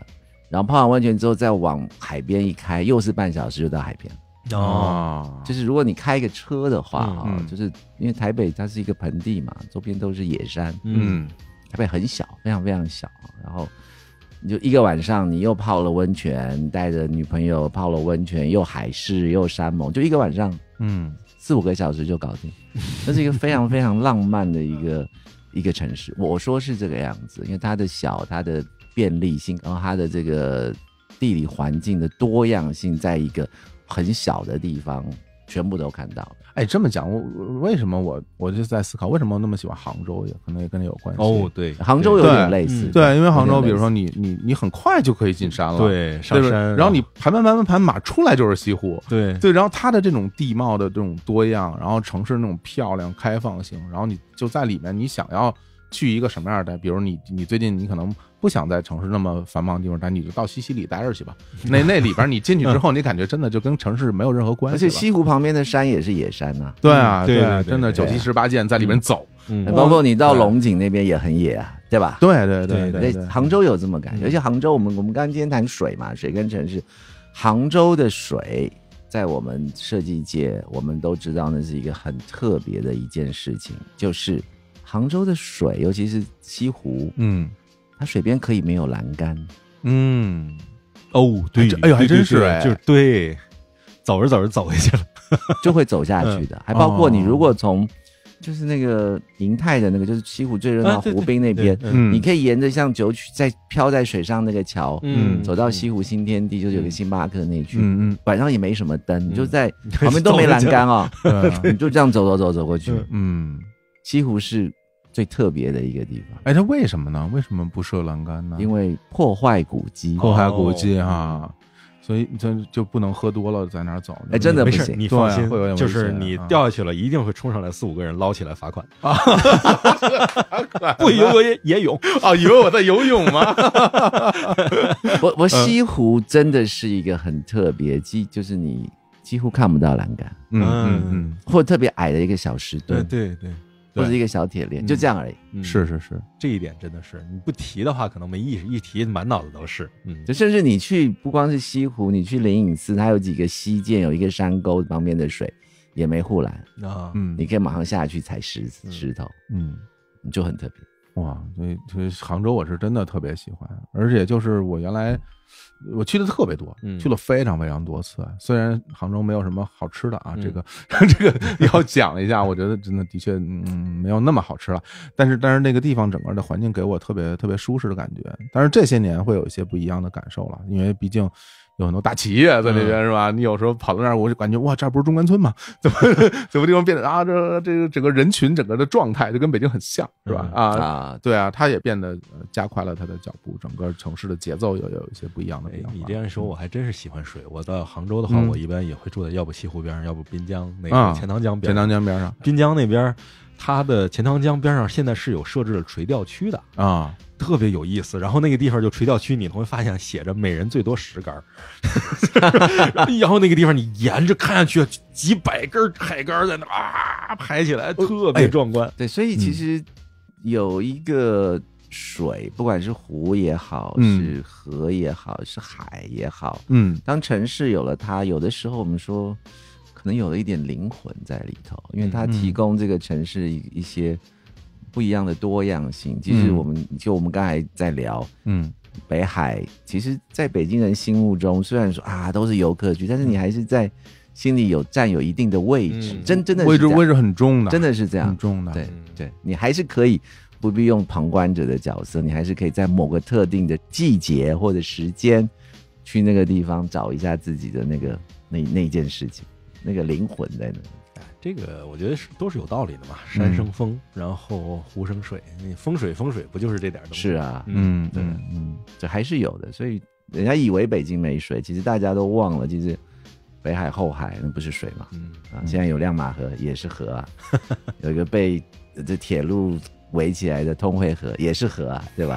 D: 然后泡完温泉之后再往海边一开，又是半小时就到海边。
C: 哦，
D: 就是如果你开个车的话啊、
B: 嗯
D: 哦，就是因为台北它是一个盆地嘛，周边都是野山，
B: 嗯，
D: 台北很小，非常非常小，然后你就一个晚上，你又泡了温泉，带着女朋友泡了温泉，又海市又山盟，就一个晚上，
B: 嗯，
D: 四五个小时就搞定。这是一个非常非常浪漫的一个一个城市，我说是这个样子，因为它的小，它的便利性，然后它的这个地理环境的多样性，在一个很小的地方全部都看到了。
B: 哎，这么讲，我为什么我我就在思考，为什么我那么喜欢杭州，也可能也跟这有关系。
C: 哦，对，
D: 杭州有点类似，
C: 嗯
B: 对，因为杭州，比如说你你你很快就可以进山了，
C: 对，上山，
B: 然后你盘盘盘盘盘马出来就是西湖，
C: 对
B: 对，然后它的这种地貌的这种多样，然后城市那种漂亮开放性，然后你就在里面，你想要去一个什么样的，比如你你最近你可能不想在城市那么繁忙的地方待，你就到西西里待着去吧。那那里边你进去之后，你感觉真的就跟城市没有任何关系了。
D: 而且西湖旁边的山也是野山呐、啊。
B: 对啊，
C: 对
B: 啊，真的九七十八涧在里面走，
C: 嗯，
D: 包括你到龙井那边也很野啊，对吧？
B: 对对对
C: 对
B: 对，
D: 杭州有这么感觉，而且杭州我们我们刚刚今天谈水嘛，水跟城市，杭州的水在我们设计界，我们都知道那是一个很特别的一件事情，就是杭州的水，尤其是西湖，
B: 嗯。
D: 它水边可以没有栏杆，
B: 嗯，
C: 哦，对，
B: 哎呦，还真是哎，
C: 就是对，走着走着走回去了，
D: 就会走下去的。还包括你如果从就是那个银泰的那个，就是西湖最热闹湖滨那边，你可以沿着像九曲在飘在水上那个桥，嗯，走到西湖新天地，就是有个星巴克那区，嗯嗯，晚上也没什么灯，你就在旁边都没栏杆哦，你就这样走走走走过去，嗯，西湖是最特别的一个地方。
B: 哎，它为什么呢？为什么不设栏杆呢？
D: 因为破坏古迹，
B: 破坏古迹哈，所以这就不能喝多了在那儿走。
D: 哎，真的不行，
C: 你放心，
B: 会有点
C: 就是你掉下去了，一定会冲上来四五个人捞起来罚款啊！不游也也泳
B: 哦，以为我在游泳吗？
D: 我我西湖真的是一个很特别，几就是你几乎看不到栏杆，
B: 嗯嗯嗯，
D: 或者特别矮的一个小石墩，
C: 对对对。
D: 或者一个小铁链，就这样而已。
C: 嗯、
B: 是是是，
C: 这一点真的是你不提的话，可能没意识；一提，满脑子都是。嗯，
D: 就甚至你去，不光是西湖，你去灵隐寺，它有几个溪涧，有一个山沟旁边的水也没护栏啊，嗯，你可以马上下去踩石石头，嗯，就很特别。
B: 哇，所以所以杭州我是真的特别喜欢，而且就是我原来。我去的特别多，去了非常非常多次。虽然杭州没有什么好吃的啊，这个这个要讲一下，我觉得真的的确嗯没有那么好吃了。但是但是那个地方整个的环境给我特别特别舒适的感觉。但是这些年会有一些不一样的感受了，因为毕竟有很多大企业在那边是吧？你有时候跑到那儿，我就感觉哇，这不是中关村吗？怎么怎么地方变得啊？这这个整个人群整个的状态就跟北京很像是吧？啊啊，对啊，它也变得加快了它的脚步，整个城市的节奏又有一些不一样的变化。
C: 你这样说，我还真是喜欢水。我到杭州的话，我一般也会住在要不西湖边上，要不滨江那个钱塘江边。
B: 钱塘江边上，
C: 滨江那边，它的钱塘江边上现在是有设置了垂钓区的啊。特别有意思，然后那个地方就垂钓区，你会发现写着每人最多十杆然后那个地方你沿着看下去，几百根海竿在那啊排起来，特别壮观。
D: 哎、对，所以其实有一个水，不管是湖也好，
B: 嗯、
D: 是河也好，是海也好，
B: 嗯，
D: 当城市有了它，有的时候我们说可能有了一点灵魂在里头，因为它提供这个城市一些。不一样的多样性，其实我们、嗯、就我们刚才在聊，嗯，北海，其实在北京人心目中，虽然说啊都是游客区，但是你还是在心里有占有一定的位置，嗯、真真的是
B: 位置位置很重的，
D: 真的是这样，
B: 很重的，
D: 对对，你还是可以不必用旁观者的角色，你还是可以在某个特定的季节或者时间去那个地方找一下自己的那个那那件事情，那个灵魂在那里。
C: 这个我觉得是都是有道理的嘛，山生风，嗯、然后湖生水，你风水风水不就是这点东西？
D: 是啊，
B: 嗯，
D: 对，嗯，这还是有的。所以人家以为北京没水，其实大家都忘了，其实北海后海那不是水嘛，嗯啊，现在有亮马河也是河啊，有一个被这铁路围起来的通惠河也是河啊，对吧？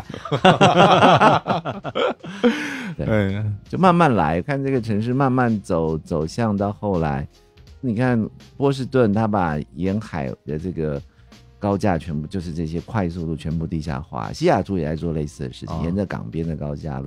D: 对，就慢慢来看这个城市慢慢走走向到后来。你看波士顿，他把沿海的这个高架全部就是这些快速路全部地下化，西雅图也在做类似的事情，哦、沿着港边的高架路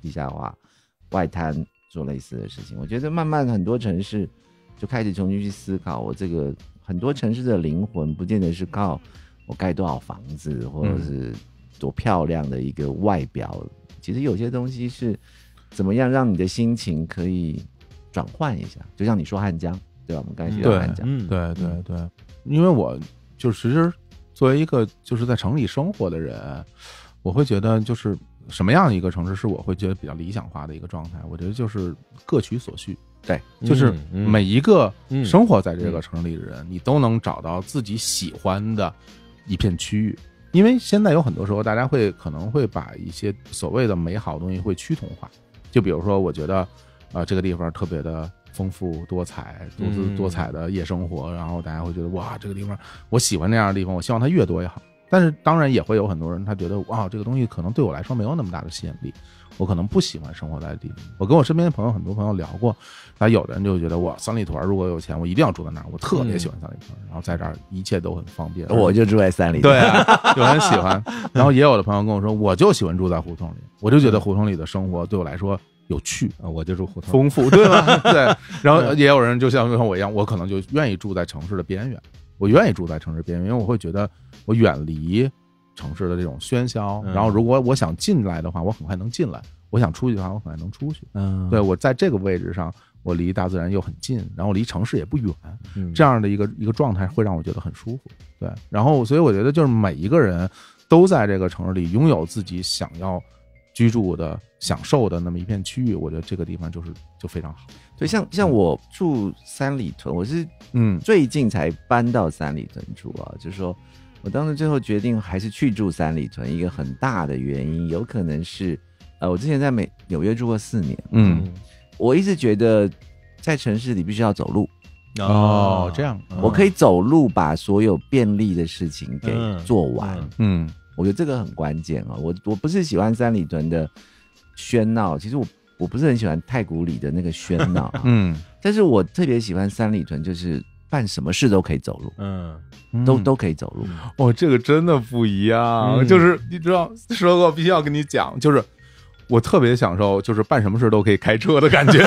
D: 地下化、外滩做类似的事情。我觉得慢慢很多城市就开始重新去思考，我这个很多城市的灵魂不见得是靠我盖多少房子或者是多漂亮的一个外表，嗯、其实有些东西是怎么样让你的心情可以转换一下，就像你说汉江，对吧？我们刚才提到汉江，
B: 嗯、对对对对，因为我就其实作为一个就是在城里生活的人，我会觉得就是什么样的一个城市是我会觉得比较理想化的一个状态？我觉得就是各取所需。
D: 对，
B: 就是每一个生活在这个城里的人，
C: 嗯、
B: 你都能找到自己喜欢的一片区域。因为现在有很多时候，大家会可能会把一些所谓的美好的东西会趋同化。就比如说，我觉得啊、呃，这个地方特别的丰富多彩、多姿多彩的夜生活，嗯、然后大家会觉得哇，这个地方我喜欢那样的地方，我希望它越多越好。但是当然也会有很多人，他觉得哇，这个东西可能对我来说没有那么大的吸引力。我可能不喜欢生活在地方。我跟我身边的朋友，很多朋友聊过，他有的人就觉得哇，三里屯如果有钱，我一定要住在那儿，我特别喜欢三里屯，嗯、然后在这儿一切都很方便。
D: 我就住在三里屯，
B: 对啊，有人喜欢。然后也有的朋友跟我说，我就喜欢住在胡同里，我就觉得胡同里的生活对我来说有趣
C: 啊，我就住胡同，
B: 丰富，对吧？对。然后也有人就像我一样，我可能就愿意住在城市的边缘，我愿意住在城市边缘，因为我会觉得我远离城市的这种喧嚣，然后如果我想进来的话，我很快能进来；我想出去的话，我很快能出去。嗯，对，我在这个位置上，我离大自然又很近，然后离城市也不远，嗯、这样的一个一个状态会让我觉得很舒服。对，然后所以我觉得就是每一个人都在这个城市里拥有自己想要居住的、享受的那么一片区域，我觉得这个地方就是就非常好。
D: 对，像像我住三里屯，我是嗯最近才搬到三里屯住啊，就是说。我当时最后决定还是去住三里屯，一个很大的原因有可能是，呃，我之前在美纽约住过四年，嗯，我一直觉得在城市里必须要走路，
B: 哦，这样，
D: 我可以走路把所有便利的事情给做完，嗯，我觉得这个很关键啊、哦。我我不是喜欢三里屯的喧闹，其实我我不是很喜欢太古里的那个喧闹、啊，嗯，但是我特别喜欢三里屯，就是办什么事都可以走路，嗯。都都可以走路，
B: 哦，这个真的不一样。嗯、就是你知道，石头哥必须要跟你讲，就是我特别享受，就是办什么事都可以开车的感觉。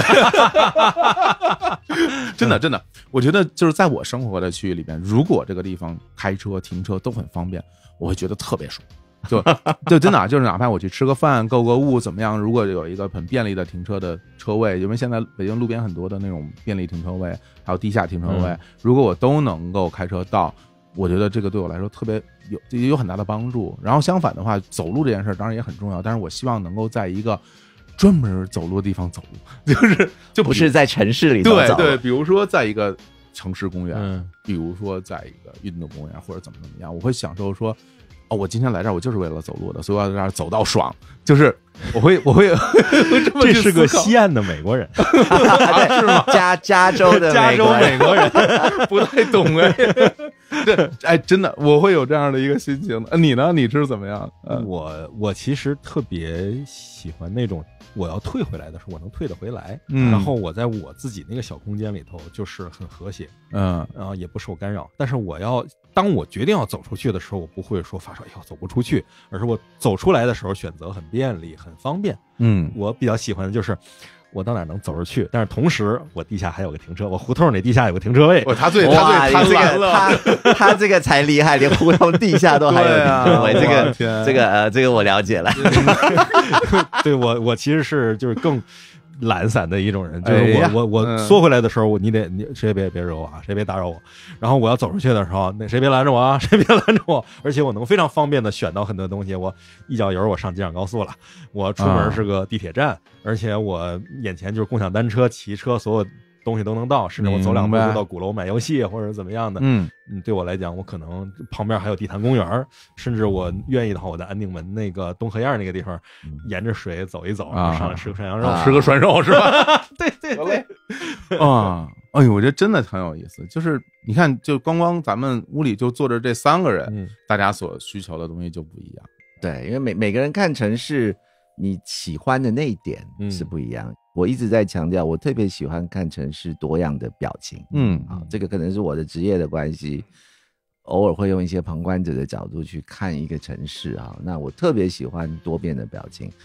B: 真的真的，我觉得就是在我生活的区域里边，如果这个地方开车、停车都很方便，我会觉得特别爽。就就真的、啊、就是哪怕我去吃个饭、购个物怎么样，如果有一个很便利的停车的车位，因为现在北京路边很多的那种便利停车位，还有地下停车位，嗯、如果我都能够开车到。我觉得这个对我来说特别有有很大的帮助。然后相反的话，走路这件事当然也很重要，但是我希望能够在一个专门走路的地方走路，就是就
D: 不是在城市里走。
B: 对对，比如说在一个城市公园，嗯、比如说在一个运动公园或者怎么怎么样，我会享受说，哦，我今天来这儿我就是为了走路的，所以我要在这儿走到爽，就是我会我会
C: 这是个西岸的美国人，
D: 是吗？加加州的
C: 加州美国人
B: 不太懂哎。对，哎，真的，我会有这样的一个心情的。你呢？你是怎么样？
C: 嗯、我我其实特别喜欢那种，我要退回来的时候，我能退得回来。嗯，然后我在我自己那个小空间里头，就是很和谐，嗯，然后也不受干扰。但是我要当我决定要走出去的时候，我不会说发烧，哎呦走不出去，而是我走出来的时候选择很便利、很方便。嗯，我比较喜欢的就是。我到哪能走着去，但是同时我地下还有个停车，我胡同里地下有个停车位。
B: 哦、他最他最
D: 他这个他他这个才厉害，连胡同地下都还有停车位。啊、这个这个呃，这个我了解了。
C: 对我我其实是就是更懒散的一种人，就是我、哎、我我缩回来的时候，你得你谁也别别惹我啊，谁别打扰我。然后我要走出去的时候，那谁别拦着我啊，谁别拦着我。而且我能非常方便的选到很多东西，我一脚油我上京广高速了，我出门是个地铁站，啊、而且我眼前就是共享单车、骑车，所有东西都能到，甚至我走两步就到鼓楼买游戏或者怎么样的。嗯嗯，对我来讲，我可能旁边还有地坛公园，甚至我愿意的话，我在安定门那个东河沿那个地方，沿着水走一走，啊、上来吃个涮羊肉，
B: 啊、吃个涮肉是吧？
C: 对对对，
B: 啊，哎呦，我觉得真的很有意思。就是你看，就光光咱们屋里就坐着这三个人，嗯、大家所需求的东西就不一样。
D: 对，因为每每个人看城市，你喜欢的那一点是不一样。嗯、我一直在强调，我特别喜欢看城市多样的表情。嗯，啊，这个可能是我的职业的关系，偶尔会用一些旁观者的角度去看一个城市啊。那我特别喜欢多变的表情。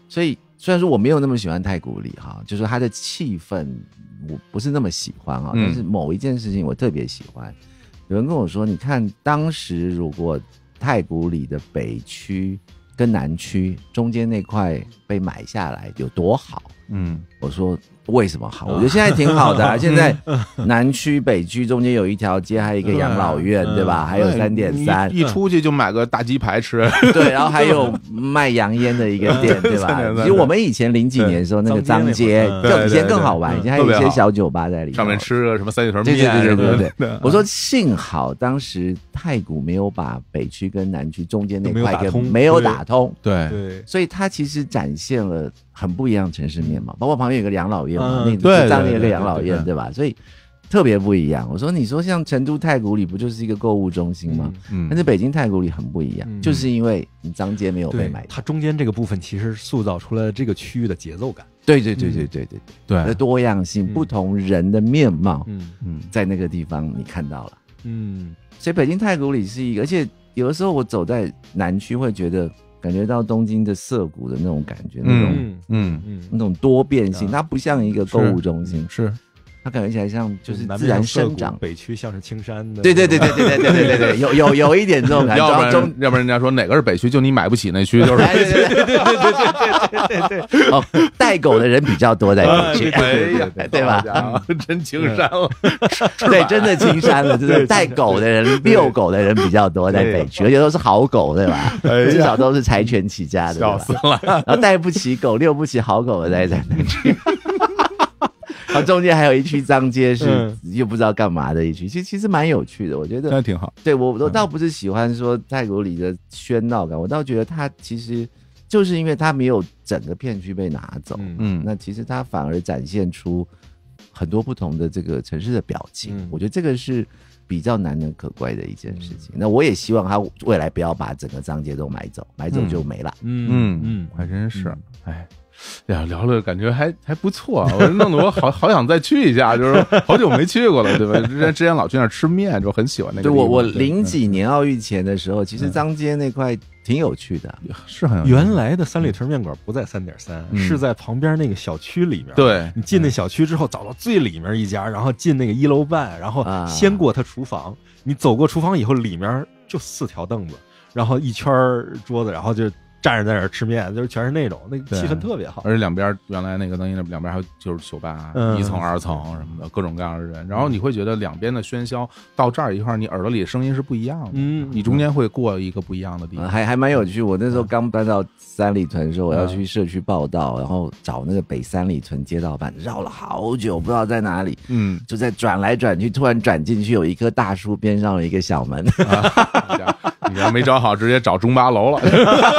D: 所以虽然说我没有那么喜欢太古里哈，就是它的气氛我不是那么喜欢哈、嗯，但是某一件事情我特别喜欢。有人跟我说，你看当时如果太古里的北区跟南区中间那块被买下来有多好？嗯，我说为什么好？我觉得现在挺好的、啊。现在南区、北区中间有一条街，还有一个养老院，对吧？还有三点三，
B: 一出去就买个大鸡排吃。
D: 对，然后还有卖洋烟的一个店，对吧？其实我们以前零几年的时候，那个张街，就以前更好玩，以前还有一些小酒吧在里面，
B: 上面吃个什么三里屯面。
D: 对对对对对。我说幸好当时太古没有把北区跟南区中间那块跟没有打通，
B: 对
C: 对，
D: 所以它其实展现了很不一样的城市面貌，包括旁边有个养老院嘛，
B: 嗯、
D: 那上面有个养老院，对吧？所以特别不一样。我说，你说像成都太古里不就是一个购物中心吗？嗯，但是北京太古里很不一样，嗯、就是因为你张街没有被买，
C: 它中间这个部分其实塑造出了这个区域的节奏感。
D: 对对对对对对
B: 对，
D: 对多样性、嗯、不同人的面貌，嗯嗯，在那个地方你看到了，嗯，所以北京太古里是一个，而且有的时候我走在南区会觉得。感觉到东京的涩谷的那种感觉，那种嗯嗯那种多变性，它不像一个购物中心，
B: 是
D: 它感觉起来像就是自然生长。
C: 北区像是青山的，
D: 对对对对对对对对对对，有有有一点这种感觉。
B: 要不然要不然人家说哪个是北区，就你买不起那区，就是。
D: 对对对对对对对对对。哦，带狗的人比较多在北区，对吧？
B: 真青山了，
D: 对，真的青山了，就是带狗的人、遛狗的人比较多在北区，而且都是好狗，对吧？至少都是柴犬起家的，
B: 笑死了。
D: 然后带不起狗、遛不起好狗的在在那区。然后中间还有一区脏街是又不知道干嘛的一区，其实其实蛮有趣的，我觉得
B: 那挺好。
D: 对我我倒不是喜欢说太古里的喧闹感，我倒觉得它其实就是因为它没有整个片区被拿走，嗯，那其实它反而展现出很多不同的这个城市的表情，嗯、我觉得这个是比较难能可贵的一件事情。嗯、那我也希望它未来不要把整个脏街都买走，买走就没了。
B: 嗯嗯嗯，还真是，哎。呀，聊了感觉还还不错，我弄得我好好想再去一下，就是好久没去过了，对吧？之前之前老去那儿吃面，就很喜欢那个地方。
D: 对，我我零几年奥运前的时候，其实张街那块挺有趣的，
B: 是很有趣。
C: 原来的三里屯面馆不在三点三，是在旁边那个小区里面。
B: 对，
C: 你进那小区之后，找到最里面一家，然后进那个一楼半，然后先过他厨房。你走过厨房以后，里面就四条凳子，然后一圈桌子，然后就。站着在那儿吃面，就是全是那种，那个气氛特别好。
B: 而且两边原来那个灯音两边还有就是酒吧，嗯、一层、二层什么的，各种各样的人。然后你会觉得两边的喧嚣到这儿一块，你耳朵里的声音是不一样的。嗯，你中间会过一个不一样的地方，
D: 嗯、还还蛮有趣。我那时候刚搬到三里屯的时候，我要去社区报道，然后找那个北三里屯街道办，绕了好久，不知道在哪里。嗯，就在转来转去，突然转进去有一棵大树边上有一个小门。
B: 啊你要没找好，直接找中八楼了。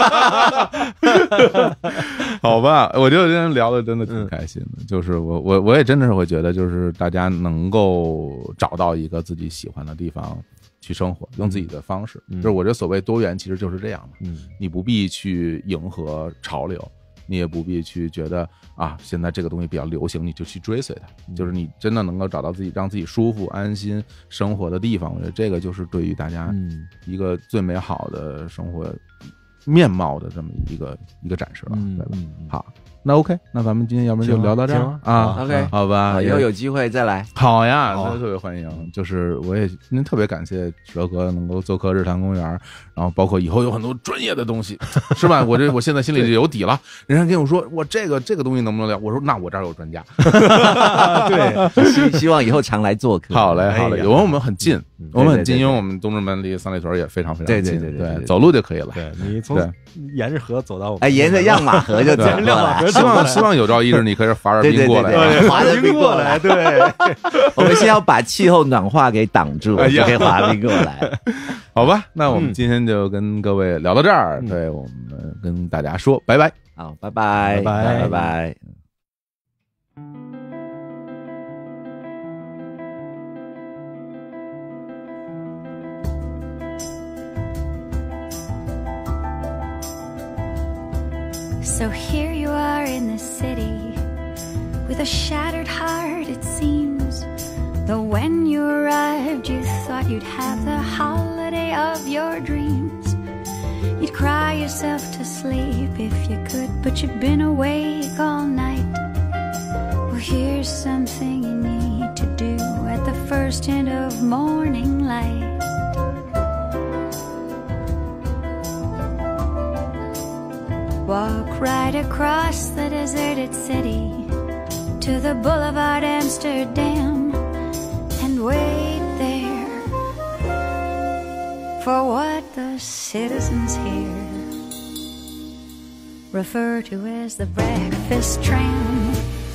B: 好吧，我觉得今天聊的真的挺开心的，嗯、就是我我我也真的是会觉得，就是大家能够找到一个自己喜欢的地方去生活，用自己的方式。嗯、就是我觉得所谓多元，其实就是这样的。嗯，你不必去迎合潮流。你也不必去觉得啊，现在这个东西比较流行，你就去追随它。嗯、就是你真的能够找到自己让自己舒服、安心生活的地方，我觉得这个就是对于大家一个最美好的生活面貌的这么一个一个展示了，对吧？嗯、好。那 OK， 那咱们今天要不然就聊到这儿啊
D: ？OK，
B: 好吧，
D: 以后有机会再来。
B: 好呀，特别特别欢迎。就是我也今天特别感谢石头哥能够做客日坛公园，然后包括以后有很多专业的东西，是吧？我这我现在心里就有底了。人家跟我说，我这个这个东西能不能聊？我说那我这儿有专家。
D: 对，希希望以后常来做客。
B: 好嘞，好嘞，因为我们很近，我们很近，因为我们东直门离三里屯也非常非常近，
D: 对对对，
B: 走路就可以了。
C: 对你从沿着河走到我们，
D: 哎，沿着样马河就走了。
B: 希望希望有朝一日你可以滑着冰过来，
D: 滑着冰过来。对，我们先要把气候暖化给挡住，就可以滑冰过来。
B: 好吧，那我们今天就跟各位聊到这儿，对我们跟大家说拜拜。
D: 好，拜拜，
C: 拜拜，
D: 拜拜。
E: So here you are in the city, with a shattered heart it seems. Though when you arrived you thought you'd have the holiday of your dreams. You'd cry yourself to sleep if you could, but but you've been awake all night. Well, here's something you need to do at the first hint of morning light. Walk right across the deserted city to the Boulevard Amsterdam and wait there for what the citizens here refer to as the breakfast tram.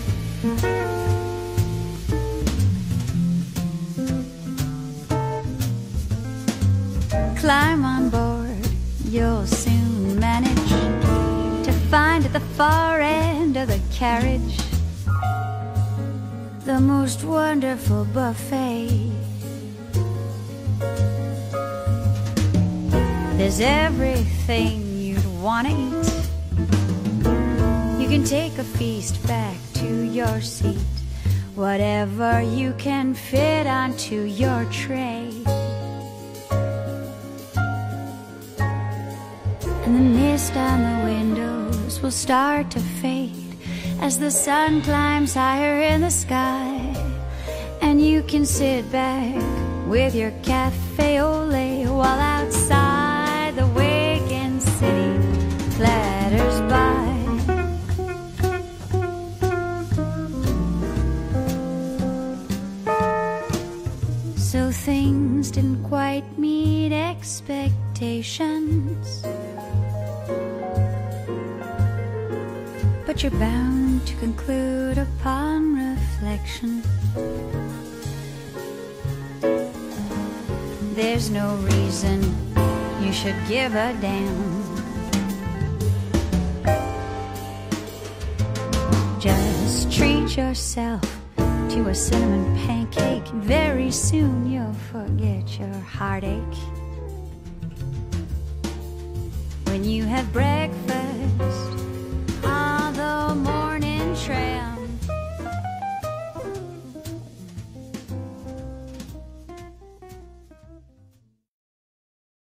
E: Climb on board, you'll soon manage to find at the far end of the carriage the most wonderful buffet. There's everything you'd want to eat. You can take a feast back to your seat, whatever you can fit onto your tray. And the mist on the windows will start to fade as the sun climbs higher in the sky, and you can sit back with your cafe au lait while outside the waking city clatters by. So things didn't quite meet expectations, but you're bound to conclude upon reflection there's no reason you should give a damn. Just treat yourself to a cinnamon pancake. Very soon you'll forget your heartache when you have breakfast